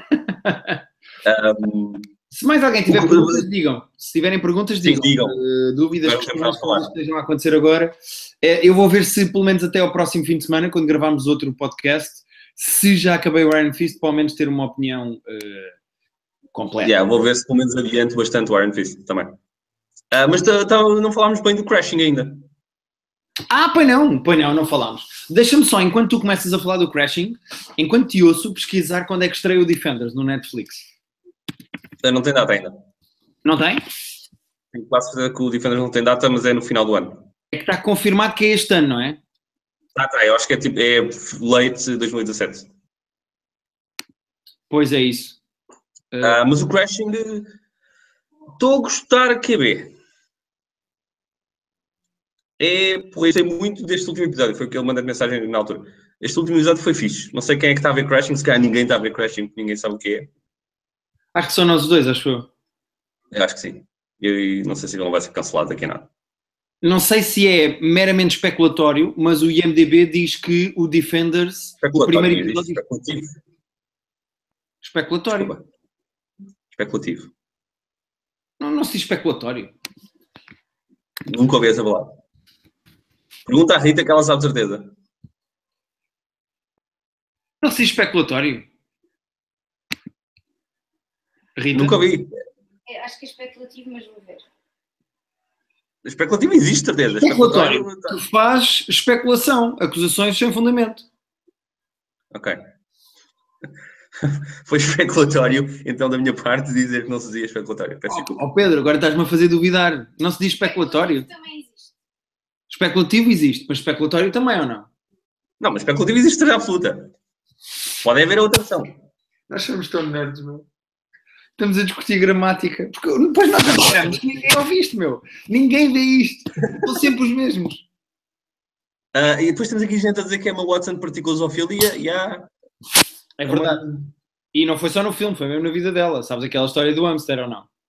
Um, Se mais alguém tiver perguntas, digam. Se tiverem perguntas, Sim, digam. digam. Dúvidas, Vamos questões, falar. coisas que estejam a acontecer agora. Eu vou ver se, pelo menos até ao próximo fim de semana, quando gravarmos outro podcast, se já acabei o Iron Fist, pelo menos ter uma opinião completa. Vou ver se pelo menos adianto bastante o Iron Fist também. Mas não falámos bem do Crashing ainda. Pois não falámos. Deixa-me só, enquanto tu começas a falar do Crashing, enquanto te ouço, pesquisar quando é que estreia o Defenders no Netflix. Não tem data ainda. Não tem? Tenho quase certeza que o Defenders não tem data, mas é no final do ano. É que está confirmado que é este ano, não é? Tá, eu acho que é late 2017. Pois é isso. Mas o Crashing, estou a gostar que é B. Gostei muito deste último episódio, foi o que ele mandou mensagem na altura. Este último episódio foi fixe. Não sei quem é que está a ver Crashing, se calhar ninguém está a ver Crashing, porque ninguém sabe o que é. Acho que são nós dois, acho eu. Eu acho que sim. E não sei se ele não vai ser cancelado daqui a nada. Não sei se é meramente especulatório, mas o IMDB diz que o Defenders, o primeiro episódio... Especulativo. Especulatório. Desculpa. Especulativo. Não se diz especulatório. Nunca ouvi essa palavra. Pergunta à Rita que ela sabe de certeza. Não se diz especulatório. Rita? Nunca ouvi. Acho que é especulativo, mas vou ver. Especulativo existe, certeza. Especulatório. Tu faz especulação, acusações sem fundamento. Ok. Foi especulatório, então, da minha parte, dizer que não se dizia especulatório. Peço desculpa. Pedro, agora estás-me a fazer duvidar. Não se diz especulatório? Também existe. Especulativo existe, mas especulatório também ou não? Não, mas especulativo existe de absoluta. Pode haver outra opção. Nós somos tão nerds, meu. Estamos a discutir gramática. Porque depois nós achamos que ninguém ouve isto, meu. Ninguém vê isto. São sempre os mesmos. E depois temos aqui gente a dizer que Emma Watson praticou zoofilia e há... É verdade. E não foi só no filme, foi mesmo na vida dela. Sabes aquela história do hamster ou não?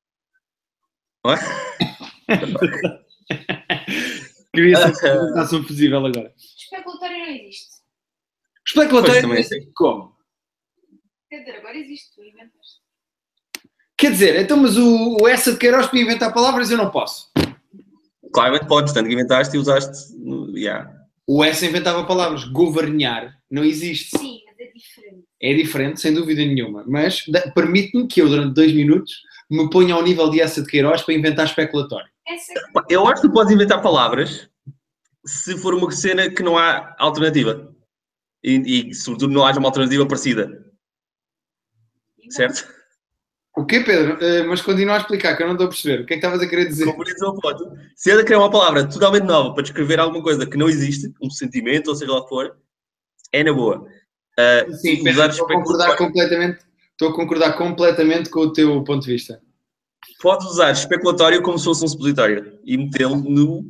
Queria saber se está sobre possível agora. Especulatório não existe. Especulatório não existe como? Quer dizer, agora existe, tu inventaste. Quer dizer, então, mas o Essa de Queiroz para inventar palavras eu não posso. Claramente podes, tanto que inventaste e usaste... O Essa inventava palavras. Governar não existe. Sim, mas é diferente. É diferente, sem dúvida nenhuma. Mas permite-me que eu, durante 2 minutos, me ponha ao nível de Essa de Queiroz para inventar especulatório. Eu acho que tu podes inventar palavras se for uma cena que não há alternativa. E sobretudo, não haja uma alternativa parecida. Certo? O quê, Pedro? Mas continua a explicar, que eu não estou a perceber. O que é que estavas a querer dizer? Se é de criar uma palavra totalmente nova para descrever alguma coisa que não existe, um sentimento, ou seja lá o que for, é na boa. Sim, Pedro, estou a concordar completamente com o teu ponto de vista. Podes usar especulatório como se fosse um supositório e metê-lo no...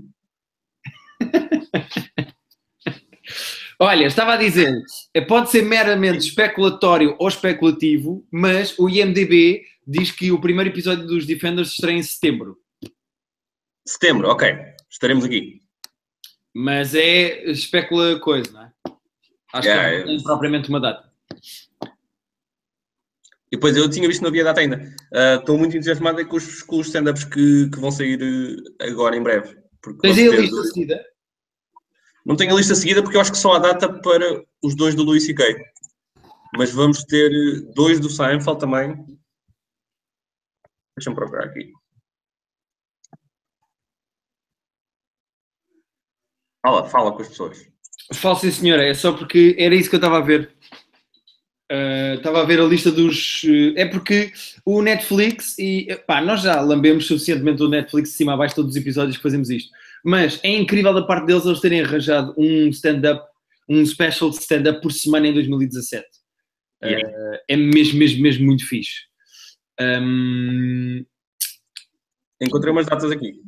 Olha, estava a dizer, pode ser meramente especulatório ou especulativo, mas o IMDB diz que o primeiro episódio dos Defenders estreia em setembro. Setembro, ok. Estaremos aqui. Mas é especula coisa, não é? Acho que não tem propriamente uma data. E depois eu tinha visto que não havia data ainda. Estou muito entusiasmado com os stand-ups que vão sair agora em breve. Tens aí a lista seguida? Não tenho a lista seguida porque eu acho que só há data para os 2 do Louis C.K. Mas vamos ter 2 do Seinfeld também. Deixa-me procurar aqui. Fala com as pessoas. Fala, sim, senhora. É só porque era isso que eu estava a ver. Estava a ver a lista dos... é porque o Netflix nós já lambemos suficientemente o Netflix de cima a baixo todos os episódios que fazemos isto. Mas é incrível da parte deles eles terem arranjado um stand-up, um special de stand-up por semana em 2017. É mesmo muito fixe. Encontrei umas datas aqui.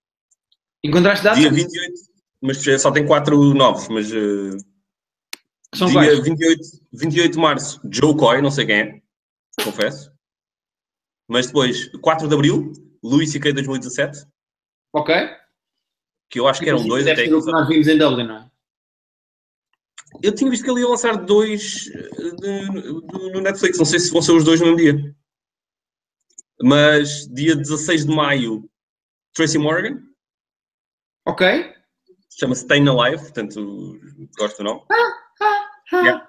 Encontraste datas? Dia 28, mas só tem 4 novos, mas... Que são Dia quais? 28 de março, Joe Coy, não sei quem é, confesso. Mas depois, 4 de Abril, Louis C.K. 2017, Ok. que eu acho que eram dois Deve até. ser o que nós vimos em Dublin, não é? Eu tinha visto que ele ia lançar dois no Netflix, não sei se vão ser os dois no mesmo dia. Mas dia 16 de maio, Tracy Morgan, Ok. chama-se Staying Alive, portanto, gosto do nome. Yeah.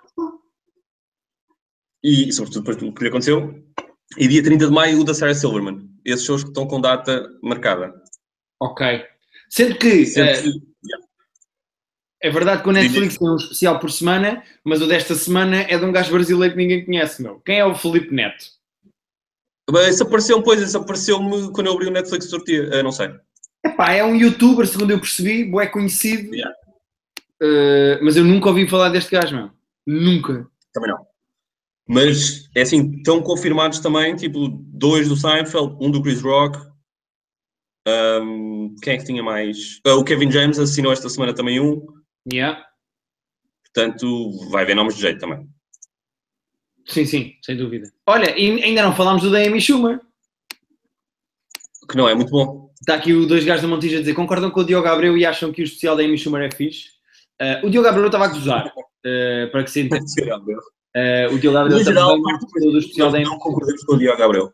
E, sobretudo, depois do que lhe aconteceu. E dia 30 de maio, o da Sarah Silverman. Esses shows que estão com data marcada. Ok. Sendo que Sempre... é verdade que o Netflix tem um especial por semana, mas o desta semana é de um gajo brasileiro que ninguém conhece, meu. Quem é o Felipe Neto? Esse apareceu-me quando eu abri o Netflix sorteio. Não sei. Epá, é um youtuber, segundo eu percebi, é conhecido, Yeah. mas eu nunca ouvi falar deste gajo, meu. Nunca. Também não. Mas, é assim, estão confirmados também, tipo, 2 do Seinfeld, 1 do Chris Rock. Quem é que tinha mais? O Kevin James assinou esta semana também um. Yeah. Portanto, vai haver nomes de jeito também. Sim, sim, sem dúvida. Olha, e ainda não falámos do da Amy Schumer. Que não é muito bom. Está aqui o dois gajos da Montijo a dizer, concordam com o Diogo Abreu e acham que o especial da Amy Schumer é fixe? O Diogo Abreu estava a gozar, para que se entenda. O Diogo Abreu No geral, também parte gostou do especial da Amy não concordamos com o Diogo Abreu.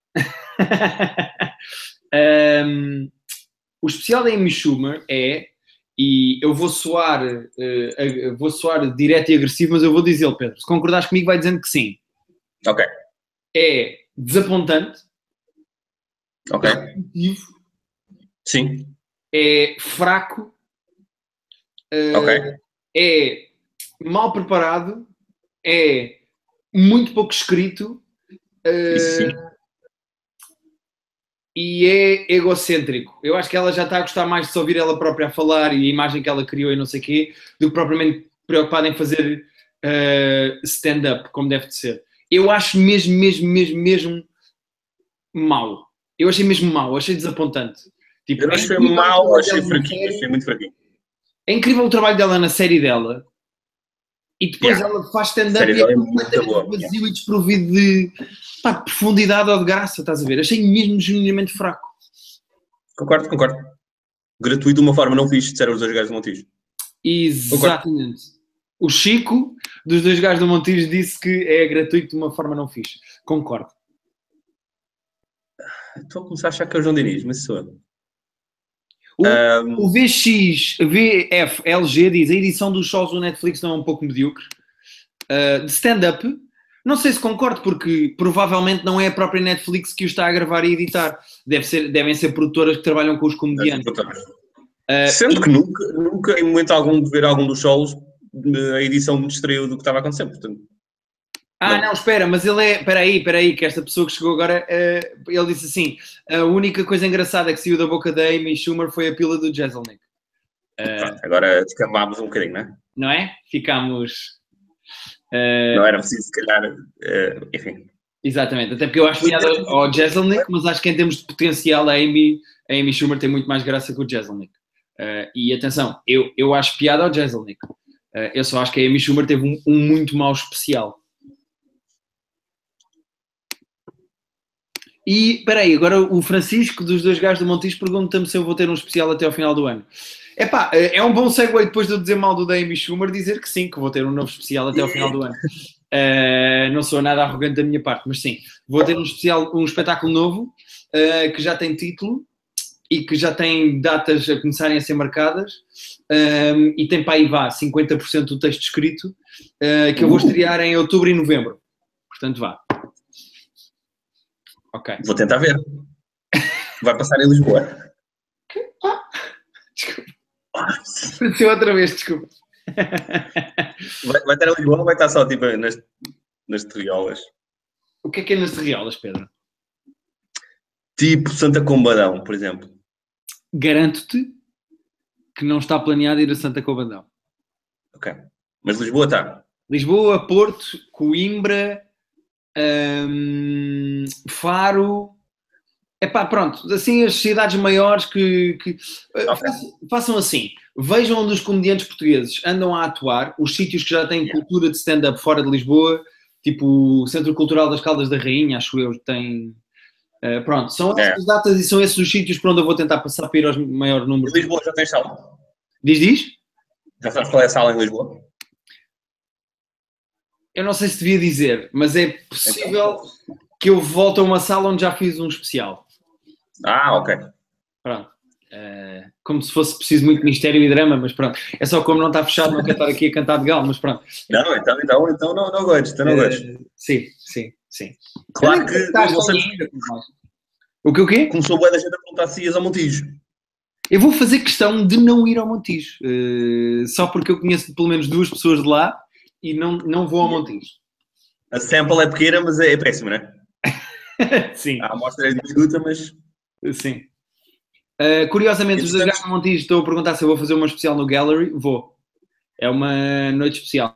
O especial da Amy Schumer é, e eu vou soar direto e agressivo, mas eu vou dizer, Pedro, se concordares comigo vai dizendo que sim. Ok. É desapontante, Ok. repetitivo, Sim. é fraco, Ok. é mal preparado, é muito pouco escrito, Isso sim. e é egocêntrico. Eu acho que ela já está a gostar mais de se ouvir ela própria a falar e a imagem que ela criou e não sei o quê, do que propriamente preocupada em fazer stand-up, como deve de ser. Eu acho mesmo mau. Eu achei mesmo mau, achei desapontante. Tipo, Eu não achei mal, achei fraquinho, achei muito fraquinho. É incrível o trabalho dela na série dela. E depois ela faz stand-up e é completamente vazio e desprovido de profundidade ou de graça, estás a ver? Achei mesmo genuinamente fraco. Concordo. Gratuito de uma forma não fixe, disseram os dois gajos do Montijo. Exatamente. Concordo. O Chico, dos dois gajos do Montijo, disse que é gratuito de uma forma não fixe. Concordo. Estou a começar a achar que é o João Diniz, mas sou eu. O VXVFLG diz a edição dos shows do Netflix não é um pouco medíocre. De stand-up, não sei se concordo, porque provavelmente não é a própria Netflix que o está a gravar e editar. Devem ser produtoras que trabalham com os comediantes. Sendo que nunca, em momento algum de ver algum dos shows, a edição me distraiu do que estava acontecendo. Portanto, não, espera, mas ele é... Espera aí, que esta pessoa que chegou agora, ele disse assim, a única coisa engraçada que saiu da boca da Amy Schumer foi a pila do Jeselnik. Agora descambámos um bocadinho, não é? Não é? Ficámos... não era preciso, se calhar, enfim. Exatamente, até porque eu acho piada ao Jeselnik, mas acho que em termos de potencial a Amy Schumer tem muito mais graça que o Jeselnik. E atenção, eu acho piada ao Jeselnik. Eu só acho que a Amy Schumer teve um muito mau especial. E, espera aí, agora o Francisco dos dois gajos do Montijo pergunta-me se eu vou ter um especial até ao final do ano. Epá, é um bom segue depois de eu dizer mal do da Amy Schumer dizer que sim, que vou ter um novo especial até ao final do ano. Não sou nada arrogante da minha parte, mas sim, vou ter um espetáculo novo que já tem título e que já tem datas a começarem a ser marcadas e tem para aí 50% do texto escrito que eu vou estrear em outubro e novembro. Portanto, vá. Ok. Vou tentar ver. Vai passar em Lisboa. Desculpa. Apareceu outra vez, desculpa. Vai estar em Lisboa ou vai estar só tipo nas terriolas? O que é nas terriolas, Pedro? Tipo Santa Combadão, por exemplo. Garanto-te que não está planeado ir a Santa Combadão. Ok. Mas Lisboa está. Lisboa, Porto, Coimbra, Faro. Epá, pronto. Assim as cidades maiores que Okay. façam assim. vejam onde os comediantes portugueses andam a atuar, os sítios que já têm cultura de stand-up fora de Lisboa, tipo o Centro Cultural das Caldas da Rainha, acho eu, tem... pronto, são essas datas e são esses os sítios por onde eu vou tentar passar para ir aos maior número. Em Lisboa já tens sala? Diz? Já sabes qual é a sala em Lisboa? Eu não sei se devia dizer, mas é possível que eu volte a uma sala onde já fiz um especial. Ok. Pronto. Como se fosse preciso muito mistério e drama, mas pronto. É só como não está fechado, não quero estar aqui a cantar de galo, mas pronto. Não, então não gosto, então não gosto. Sim. Claro que o quê? Começou bué da gente a perguntar se ias ao Montijo. Eu vou fazer questão de não ir ao Montijo, só porque eu conheço pelo menos 2 pessoas de lá e não vou ao Montijo. A sample é pequena, mas é péssima, não é? Sim. A amostra é diminuta, mas... Sim. Curiosamente, os dois gajos do Montijo estão a perguntar se eu vou fazer uma especial no Gallery. Vou. É uma noite especial.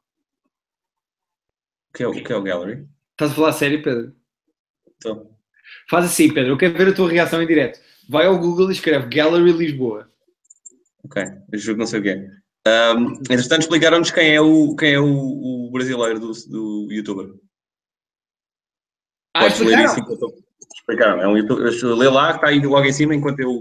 O que é o Gallery? Estás a falar sério, Pedro? Estou. Faz assim, Pedro. Eu quero ver a tua reação em direto. Vai ao Google e escreve Gallery Lisboa. Ok. Eu juro que não sei o que é. Entretanto, explicaram-nos quem é o brasileiro do YouTuber. Podes ler isso enquanto eu... Explicaram. É um YouTuber. Lê lá, que está aí logo em cima enquanto eu...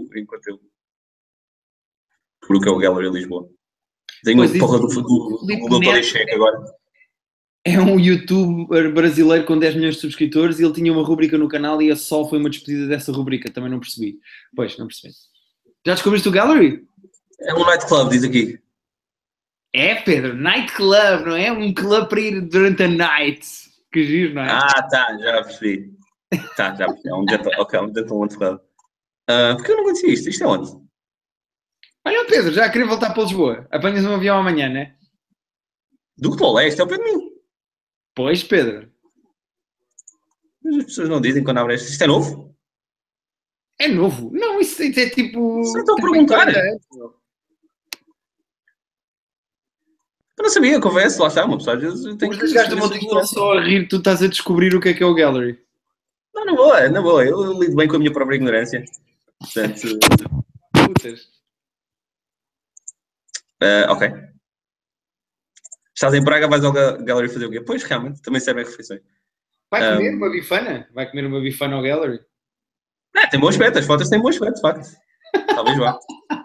Por que é o Gallery Lisboa. Tenho uma porra do Google para check agora. É um youtuber brasileiro com 10 milhões de subscritores e ele tinha uma rubrica no canal e a Sol foi uma despedida dessa rubrica. Também não percebi. Pois, não percebi. Já descobriste o Gallery? É um nightclub, diz aqui. É, Pedro, nightclub, não é? Um clube para ir durante a night. Que giro, não é? Já percebi. Já percebi. É um gentleman's club. Porque eu não conhecia isto. Isto é onde? Olha, Pedro, já queria voltar para Lisboa. Apanhas um avião amanhã, não é? Do que para isto é o pé de mim. Pois, Pedro. Mas as pessoas não dizem quando abrem isto. Isto é novo? É novo. Não, isso é tipo... Só estou a perguntar. Eu não sabia, confesso, lá está, uma pessoa às vezes tem que... Os gajos do Montijo estão só a rir, tu estás a descobrir o que é o Gallery. Não vou, eu lido bem com a minha própria ignorância. Portanto... Putas. Ok. Estás em Praga, vais ao Gallery fazer o quê? Pois, realmente, também servem refeições. Vai comer uma bifana? Vai comer uma bifana ao Gallery? Tem bom aspecto, as fotos têm bom aspecto, de facto. Talvez vá.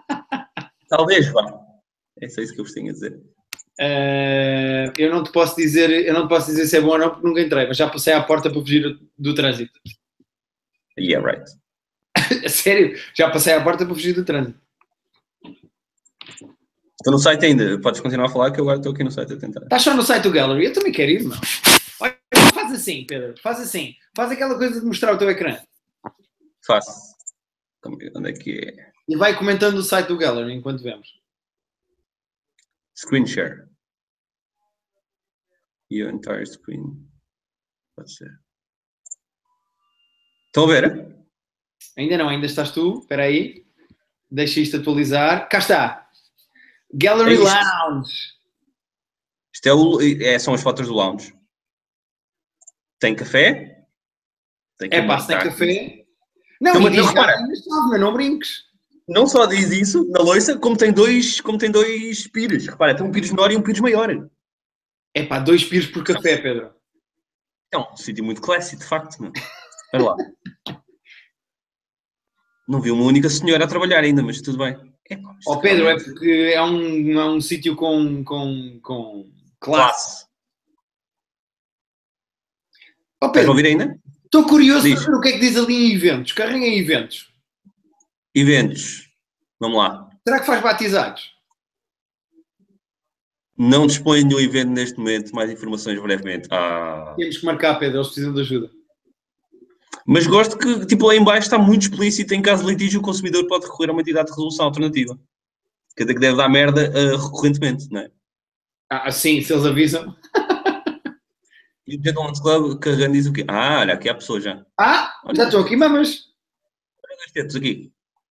É só isso que eu vos tenho a dizer. Eu não te posso dizer se é bom ou não, porque nunca entrei, mas já passei à porta para fugir do trânsito. Yeah, right. Sério? Já passei à porta para fugir do trânsito. Estou no site ainda, podes continuar a falar que eu agora estou aqui no site a tentar. Estás só no site do Gallery? Eu também quero ir, não. Olha, faz assim, Pedro, faz assim. Faz aquela coisa de mostrar o teu ecrã. Faço. Onde é que é? E vai comentando o site do Gallery enquanto vemos. Screen share. Your entire screen. Pode ser. Estão a ver? Ainda não, ainda estás tu. Espera aí. Deixa isto atualizar. Cá está. Gallery Lounge. Isto são as fotos do lounge. Tem café? Se tem café... Não, mas repara. Não brinques. Não só diz isso na louça, como tem dois pires. Repara, tem um pires menor e um pires maior. 2 pires por café, Pedro. É um sítio muito clássico, de facto. Espera lá. Não vi uma única senhora a trabalhar ainda, mas tudo bem. Pedro, é porque é um sítio com classe. Pedro, estás a ouvir ainda? Estou curioso para ver o que é que diz ali em eventos. Carrega em eventos. Eventos. Vamos lá. Será que faz batizados? Não dispõe de nenhum evento neste momento. Mais informações brevemente. Temos que marcar, Pedro. Eles precisam de ajuda. Mas gosto que, tipo, lá em baixo está muito explícito. Em caso de litígio, o consumidor pode recorrer a uma entidade de resolução alternativa. Quer dizer que deve dar merda recorrentemente, não é? Sim, se eles avisam. E o Gentleman's Club carregando diz o quê? Olha, aqui há a pessoa já. Já estou aqui, mamas. Olha dois tetos aqui.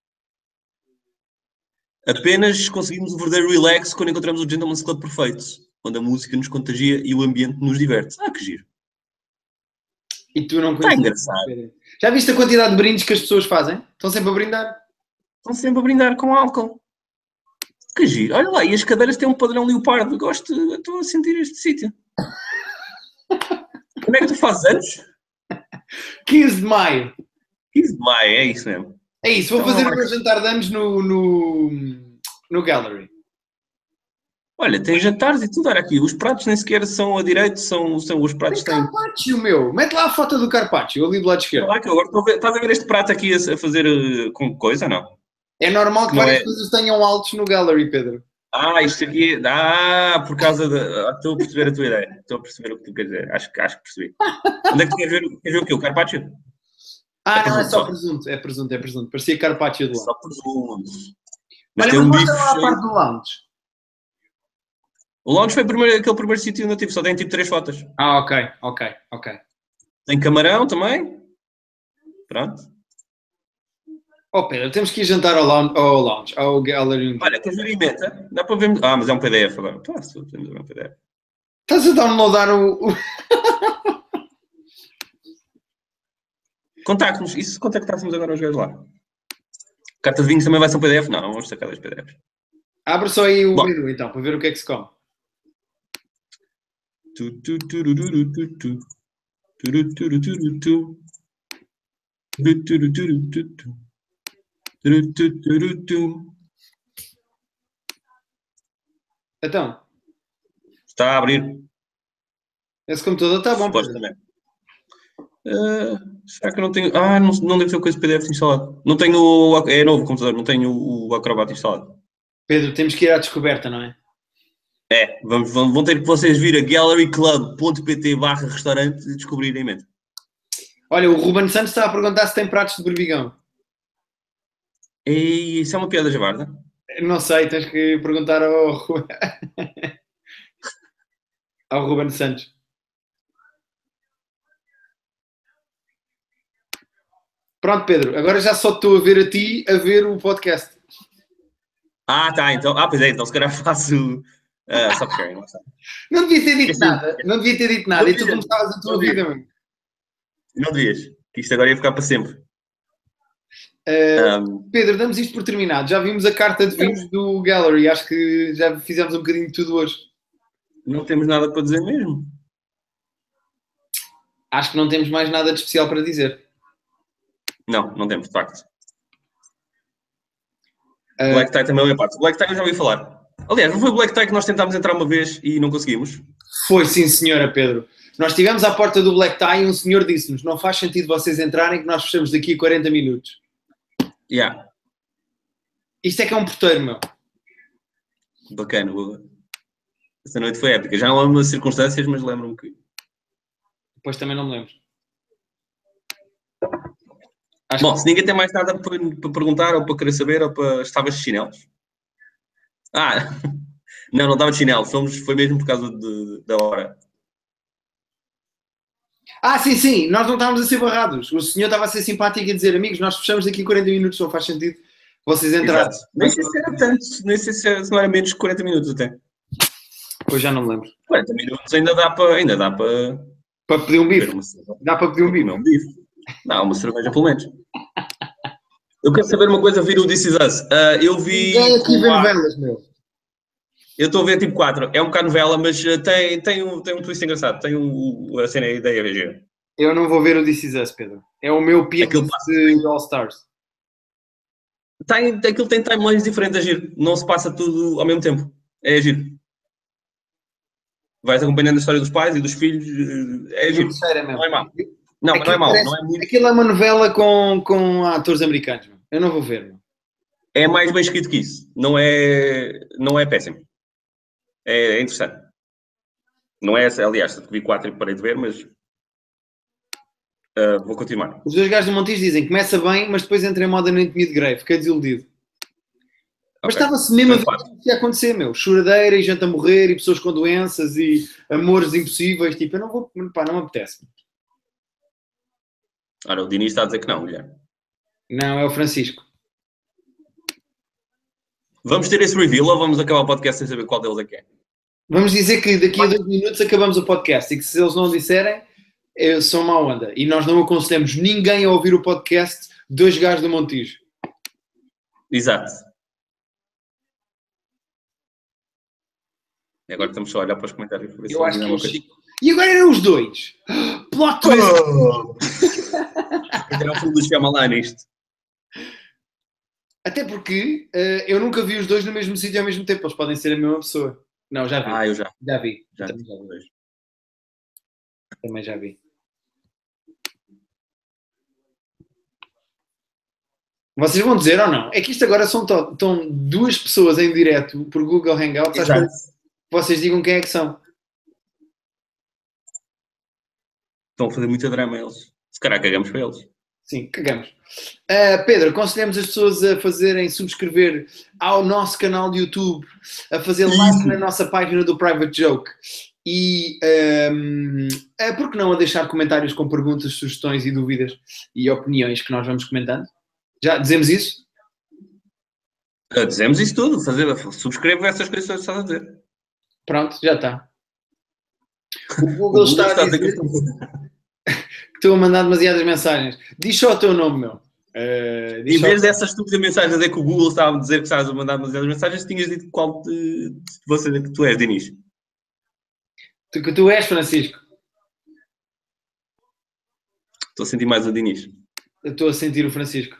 Apenas conseguimos o verdadeiro relax quando encontramos o Gentleman's Club perfeito, onde a música nos contagia e o ambiente nos diverte. Que giro. E tu não conheces? Está engraçado. Já viste a quantidade de brindes que as pessoas fazem? Estão sempre a brindar. Estão sempre a brindar com álcool. Que giro. Olha lá, e as cadeiras têm um padrão leopardo. Estou a sentir este sítio. Quando é que tu fazes anos? 15 de maio. 15 de maio, é isso mesmo. É isso, vou fazer o meu jantar de anos no Gallery. Olha, tem jantares e tudo. Olha aqui, os pratos nem sequer são a direito, são os pratos Tem carpaccio, meu. Mete lá a foto do carpaccio, ali do lado esquerdo. Olha que agora estás a ver este prato aqui a fazer com coisa, não? É normal que várias coisas tenham altos no Gallery, Pedro. Isto aqui... por causa de... Estou a perceber a tua ideia. Estou a perceber o que tu queres dizer. Acho que percebi. Onde é que queres ver o quê? O carpaccio? Não, é só presunto. É presunto. Parecia carpaccio de lá. Só presunto. Mas tem um bife lá a parte do lounge. O lounge foi aquele primeiro sítio onde eu tive. Só tem tipo 3 fotos. Ok. Tem camarão também. Pronto. Pedro, temos que ir jantar ao lounge, ao Gallery. Olha, queres ver a emenda? Dá para ver... mas é um PDF agora. Temos um PDF. Estás a downloadar o... Contacte-nos. E se contactássemos agora os gajos lá? Carta de vinhos também vai ser um PDF? Não vamos sacar das PDFs. Abre só aí o menu então, para ver o que é que se come. Então. Está a abrir. Esse computador está bom. Supostamente. Será que não tenho... não deve ter coisa de PDF instalado. Não tenho... É novo o computador, não tenho o Acrobat instalado. Pedro, temos que ir à descoberta, não é? Vão ter que vocês vir a galleryclub.pt/restaurante e descobrirem a mente. Olha, o Ruben Santos está a perguntar se tem pratos de berbigão. E isso é uma piada javarda? Não sei, tens que perguntar ao Ruben Santos. Pronto, Pedro, agora já só estou a ver a ti a ver o podcast. Tá, então. Pois é, então se calhar faço só porque não sei. Não devia ter dito nada. Não devia ter dito nada. E tu começavas a tua vida, mano. Não devias. Que isto agora ia ficar para sempre. Pedro, damos isto por terminado. Já vimos a carta de vinhos do Gallery. Acho que já fizemos um bocadinho de tudo hoje. Não temos nada para dizer mesmo. Acho que não temos mais nada de especial para dizer. Não temos, de facto. Black Tie também é parte. Black Tie eu já ouvi falar. Aliás, não foi o Black Tie que nós tentámos entrar uma vez e não conseguimos? Foi, sim, senhora, Pedro. Nós estivemos à porta do Black Tie e um senhor disse-nos: não faz sentido vocês entrarem que nós fechamos daqui a 40 minutos. Yeah. Isto é que é um porteiro, meu. Bacana. Essa noite foi épica. Já não lembro das circunstâncias, mas lembro-me que... Depois também não me lembro. Bom, se ninguém tem mais nada para perguntar ou para querer saber ou para... Estavas de chinelos? Não estava de chinelos. Foi mesmo por causa da hora. Sim. Nós não estávamos a ser barrados. O senhor estava a ser simpático e a dizer: amigos, nós fechamos daqui 40 minutos, só faz sentido vocês entrarem. Nem sei se era tanto. Nem sei se não era menos de 40 minutos até. Pois já não me lembro. 40 minutos ainda dá para... Para pedir um bife. Dá para pedir um bife. Não, uma cerveja pelo menos. Eu quero saber uma coisa, vir o This Is Us. Eu vi... aqui ver novelas, meu. Eu estou a ver tipo 4. É um bocado novela, mas tem um twist engraçado. Tem a cena e a ideia VG. Eu não vou ver o This Is Us, Pedro. É o meu pico de All Stars. Aquilo tem timelines diferentes a giro. Não se passa tudo ao mesmo tempo. É giro. Vais acompanhando a história dos pais e dos filhos. É giro. Não é mau. Não é mau. Não é muito... Aquilo é uma novela com atores americanos. Meu. Eu não vou ver. Meu. É mais bem escrito que isso. Não é péssimo. É interessante. Não é essa, aliás, vi 4 e parei de ver, mas vou continuar. Os dois gajos do Montijo dizem: começa bem, mas depois entra em moda Anatomia de Grey. Fiquei desiludido. Mas estava-se mesmo a ver o que ia acontecer, meu. Choradeira e gente a morrer e pessoas com doenças e amores impossíveis. Tipo, eu não vou... não me apetece. Ora, o Dini está a dizer que não, Guilherme. Não, é o Francisco. Vamos ter esse reveal ou vamos acabar o podcast sem saber qual deles é que é? Vamos dizer que daqui a 2 minutos acabamos o podcast e que se eles não disserem, são má onda. E nós não aconselhamos ninguém a ouvir o podcast Dois Gajos do Montijo. Exato. Agora estamos só a olhar para os comentários. Para ver se Eu acho que é alguém o dá uma coisa. Chico. E agora eram os dois. Plot twist! Era o fundo do Shyamalan nisto. Até porque eu nunca vi os dois no mesmo sítio ao mesmo tempo. Eles podem ser a mesma pessoa. Não, já vi. Eu já. Já vi. Já. Também já vi. Também já vi. Vocês vão dizer ou não? É que isto agora estão duas pessoas em direto por Google Hangouts. Às vezes vocês digam quem é que são. Estão a fazer muita drama eles. Se calhar cagamos para eles. Sim, cagamos. Pedro, aconselhamos as pessoas a subscrever ao nosso canal de YouTube, a fazer like na nossa página do Private Joke e, por que não, a deixar comentários com perguntas, sugestões e dúvidas e opiniões que nós vamos comentando. Já dizemos isso? Dizemos isso tudo. Subscrevo essas coisas que estás a dizer. Pronto, já está. O Google está a dizer que estou a mandar demasiadas mensagens. Diz só o teu nome, meu. Em vez dessas estúpidas mensagens a dizer que o Google estava a dizer que estavas a mandar demasiadas mensagens, tinhas dito qual de você que tu és, Dinis. Que tu és, Francisco. Estou a sentir mais o Dinis. Eu estou a sentir o Francisco.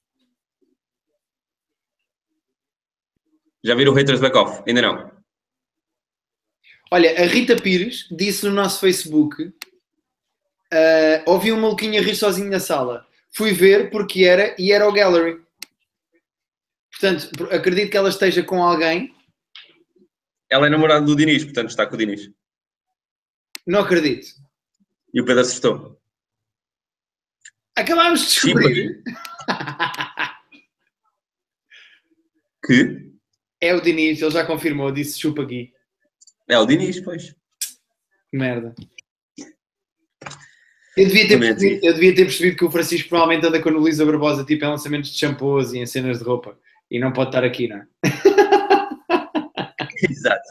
Já viram o Haters Back Off? Ainda não. Olha, a Rita Pires disse no nosso Facebook, ouvi um maluquinho a rir sozinho na sala. Fui ver porque era o Gallery. Portanto, acredito que ela esteja com alguém. Ela é namorada do Dinis, portanto está com o Dinis. Não acredito. E o Pedro acertou. Acabámos de descobrir. Que? É o Diniz, ele já confirmou, disse chupa aqui. É o Dinis, pois. Que merda. Eu devia ter percebido que o Francisco provavelmente anda com a Luísa Barbosa tipo em lançamentos de shampoos e em cenas de roupa. E não pode estar aqui, não é? Exato.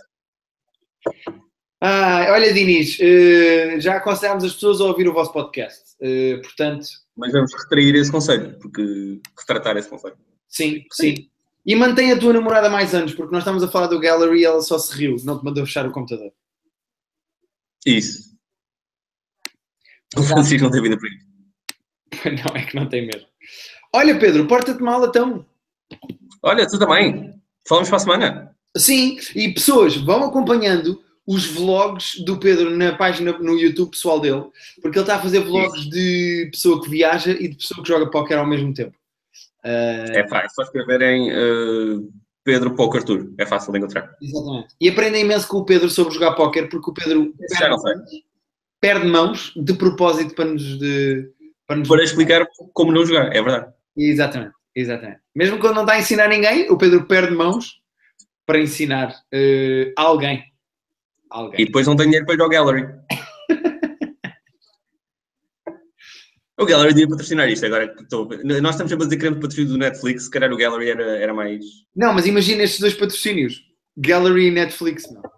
Olha, Diniz, já aconselhámos as pessoas a ouvir o vosso podcast. Portanto... Mas vamos retrair esse conselho, porque retratar esse conselho. Sim, sim. E mantém a tua namorada mais anos, porque nós estamos a falar do Gallery e ela só se riu, não te mandou fechar o computador. Isso. O Francisco não tem vida para isso. Não, é que não tem mesmo. Olha, Pedro, porta-te mal então. Olha, tu também. Falamos para a semana. Sim, e pessoas, vão acompanhando os vlogs do Pedro na página, no YouTube pessoal dele, porque ele está a fazer vlogs de pessoa que viaja e de pessoa que joga póquer ao mesmo tempo. É só escreverem Pedro Poker Tour. É fácil de encontrar. Exatamente. E aprendem imenso com o Pedro sobre jogar póquer, porque o Pedro perde mãos de propósito para explicar como não jogar, é verdade. Exatamente. Mesmo quando não está a ensinar ninguém, o Pedro perde mãos para ensinar alguém. E depois não tem dinheiro para ir ao Gallery. O Gallery devia patrocinar isto. Agora que nós estamos sempre a dizer que queremos patrocínio do Netflix, se calhar o Gallery era mais... Não, mas imagina estes dois patrocínios. Gallery e Netflix, não.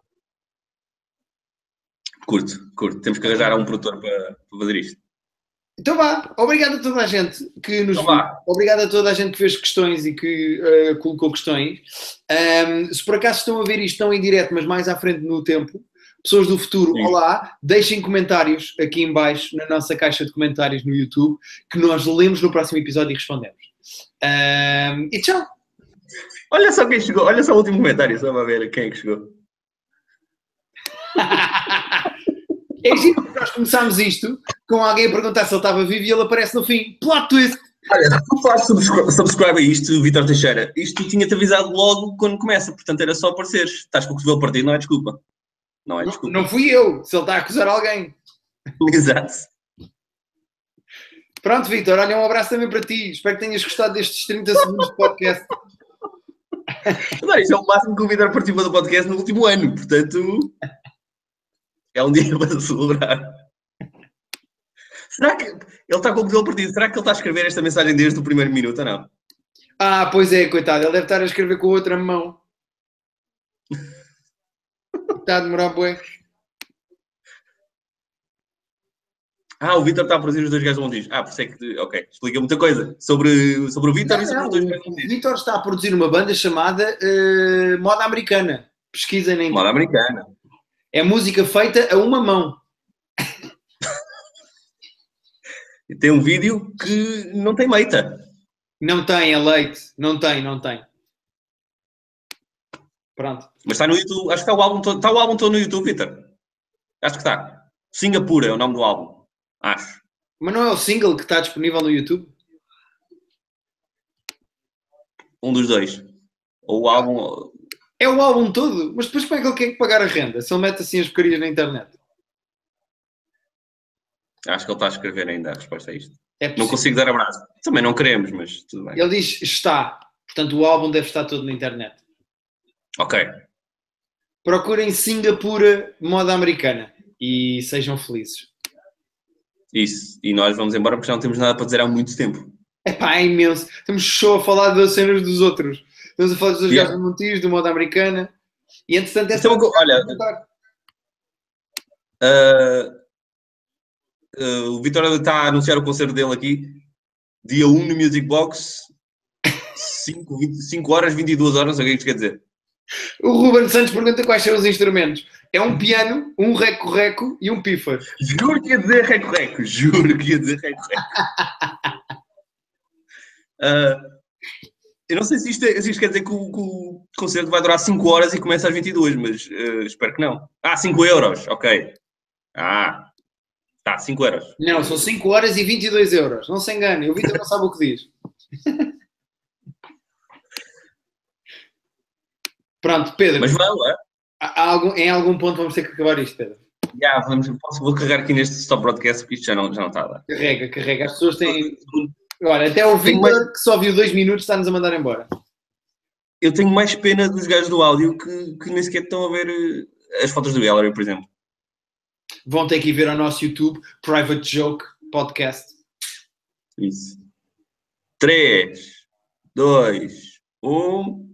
Curto. Temos que arranjar um produtor para fazer isto. Então vá. Obrigado a toda a gente que nos viu. Obrigado a toda a gente que fez questões e que colocou questões. Se por acaso estão a ver isto não em direto, mas mais à frente no tempo, pessoas do futuro, sim. Olá, deixem comentários aqui em baixo na nossa caixa de comentários no YouTube, que nós lemos no próximo episódio e respondemos. E tchau. Olha só quem chegou. Olha só o último comentário, só para ver quem é que chegou. É giro porque nós começámos isto com alguém a perguntar se ele estava vivo e ele aparece no fim. Plot twist! Olha, tu fazes subscribe a isto, Vítor Teixeira. Isto tinha-te avisado logo quando começa, portanto era só apareceres. Estás com o cotovelo partido, não é desculpa. Não fui eu, se ele está a acusar alguém. Exato. Pronto, Vítor, olha, um abraço também para ti. Espero que tenhas gostado destes 30 segundos de podcast. Não, isto é o máximo que o Vítor participou do podcast no último ano, portanto... É um dia para celebrar. Será que ele está com o cotovelo partido? Será que ele está a escrever esta mensagem desde o primeiro minuto ou não? Pois é, coitado. Ele deve estar a escrever com a outra mão. Está a demorar bué. O Vítor está a produzir os dois gajos Montijo. Por isso é que... Ok, explica muita coisa sobre o Vítor e sobre os dois gajos Montijo. O Vítor está a produzir uma banda chamada Moda Americana. Pesquisem na Moda internet. americana. É música feita a uma mão. E tem um vídeo que não tem meita. Não tem, é leite. Não tem. Pronto. Mas está no YouTube. Acho que está o álbum todo, no YouTube, Vitor. Acho que está. Singapura é o nome do álbum. Acho. Mas não é o single que está disponível no YouTube? Um dos dois. Ou o álbum... É o álbum todo. Mas depois como é que ele quer pagar a renda? Se ele mete assim as porcarias na internet? Acho que ele está a escrever ainda a resposta a isto. É Não possível. consigo dar abraço. Também não queremos, mas tudo bem. Ele diz está. Portanto, o álbum deve estar todo na internet. Ok. Procurem Singapura moda americana e sejam felizes. Isso. E nós vamos embora porque já não temos nada para dizer há muito tempo. Epá, é imenso. Estamos só a falar das cenas dos outros. Estamos a falar dos dois Yeah. gajos de Montijo, do moda americana. E entretanto, Isto é uma coisa- olha, o Vitor está a anunciar o concerto dele aqui. Dia 1 no Music Box. 5 horas, 22 horas. O que é que isto quer dizer? o Ruben Santos pergunta quais são os instrumentos. É um piano, um reco-reco e um pífaro. Juro que ia dizer reco-reco. Juro que ia dizer reco-reco. Eu não sei se isto quer dizer que o concerto vai durar 5 horas e começa às 22, mas espero que não. 5 euros, ok. Tá, 5 euros. Não, são 5 horas e 22 euros. Não se engane, o Vitor não sabe o que diz. Pronto, Pedro. Mas vão, é? Em algum ponto vamos ter que acabar isto, Pedro. Vou carregar aqui neste stop broadcast porque isto já não está a dar. Carrega. As pessoas têm... Olha, até o Vitor, que só viu 2 minutos, está-nos a mandar embora. Eu tenho mais pena dos gajos do áudio que nem sequer estão a ver as fotos do gallery, por exemplo. Vão ter que ir ver ao nosso YouTube, Private Joke Podcast. Isso. 3, 2, 1...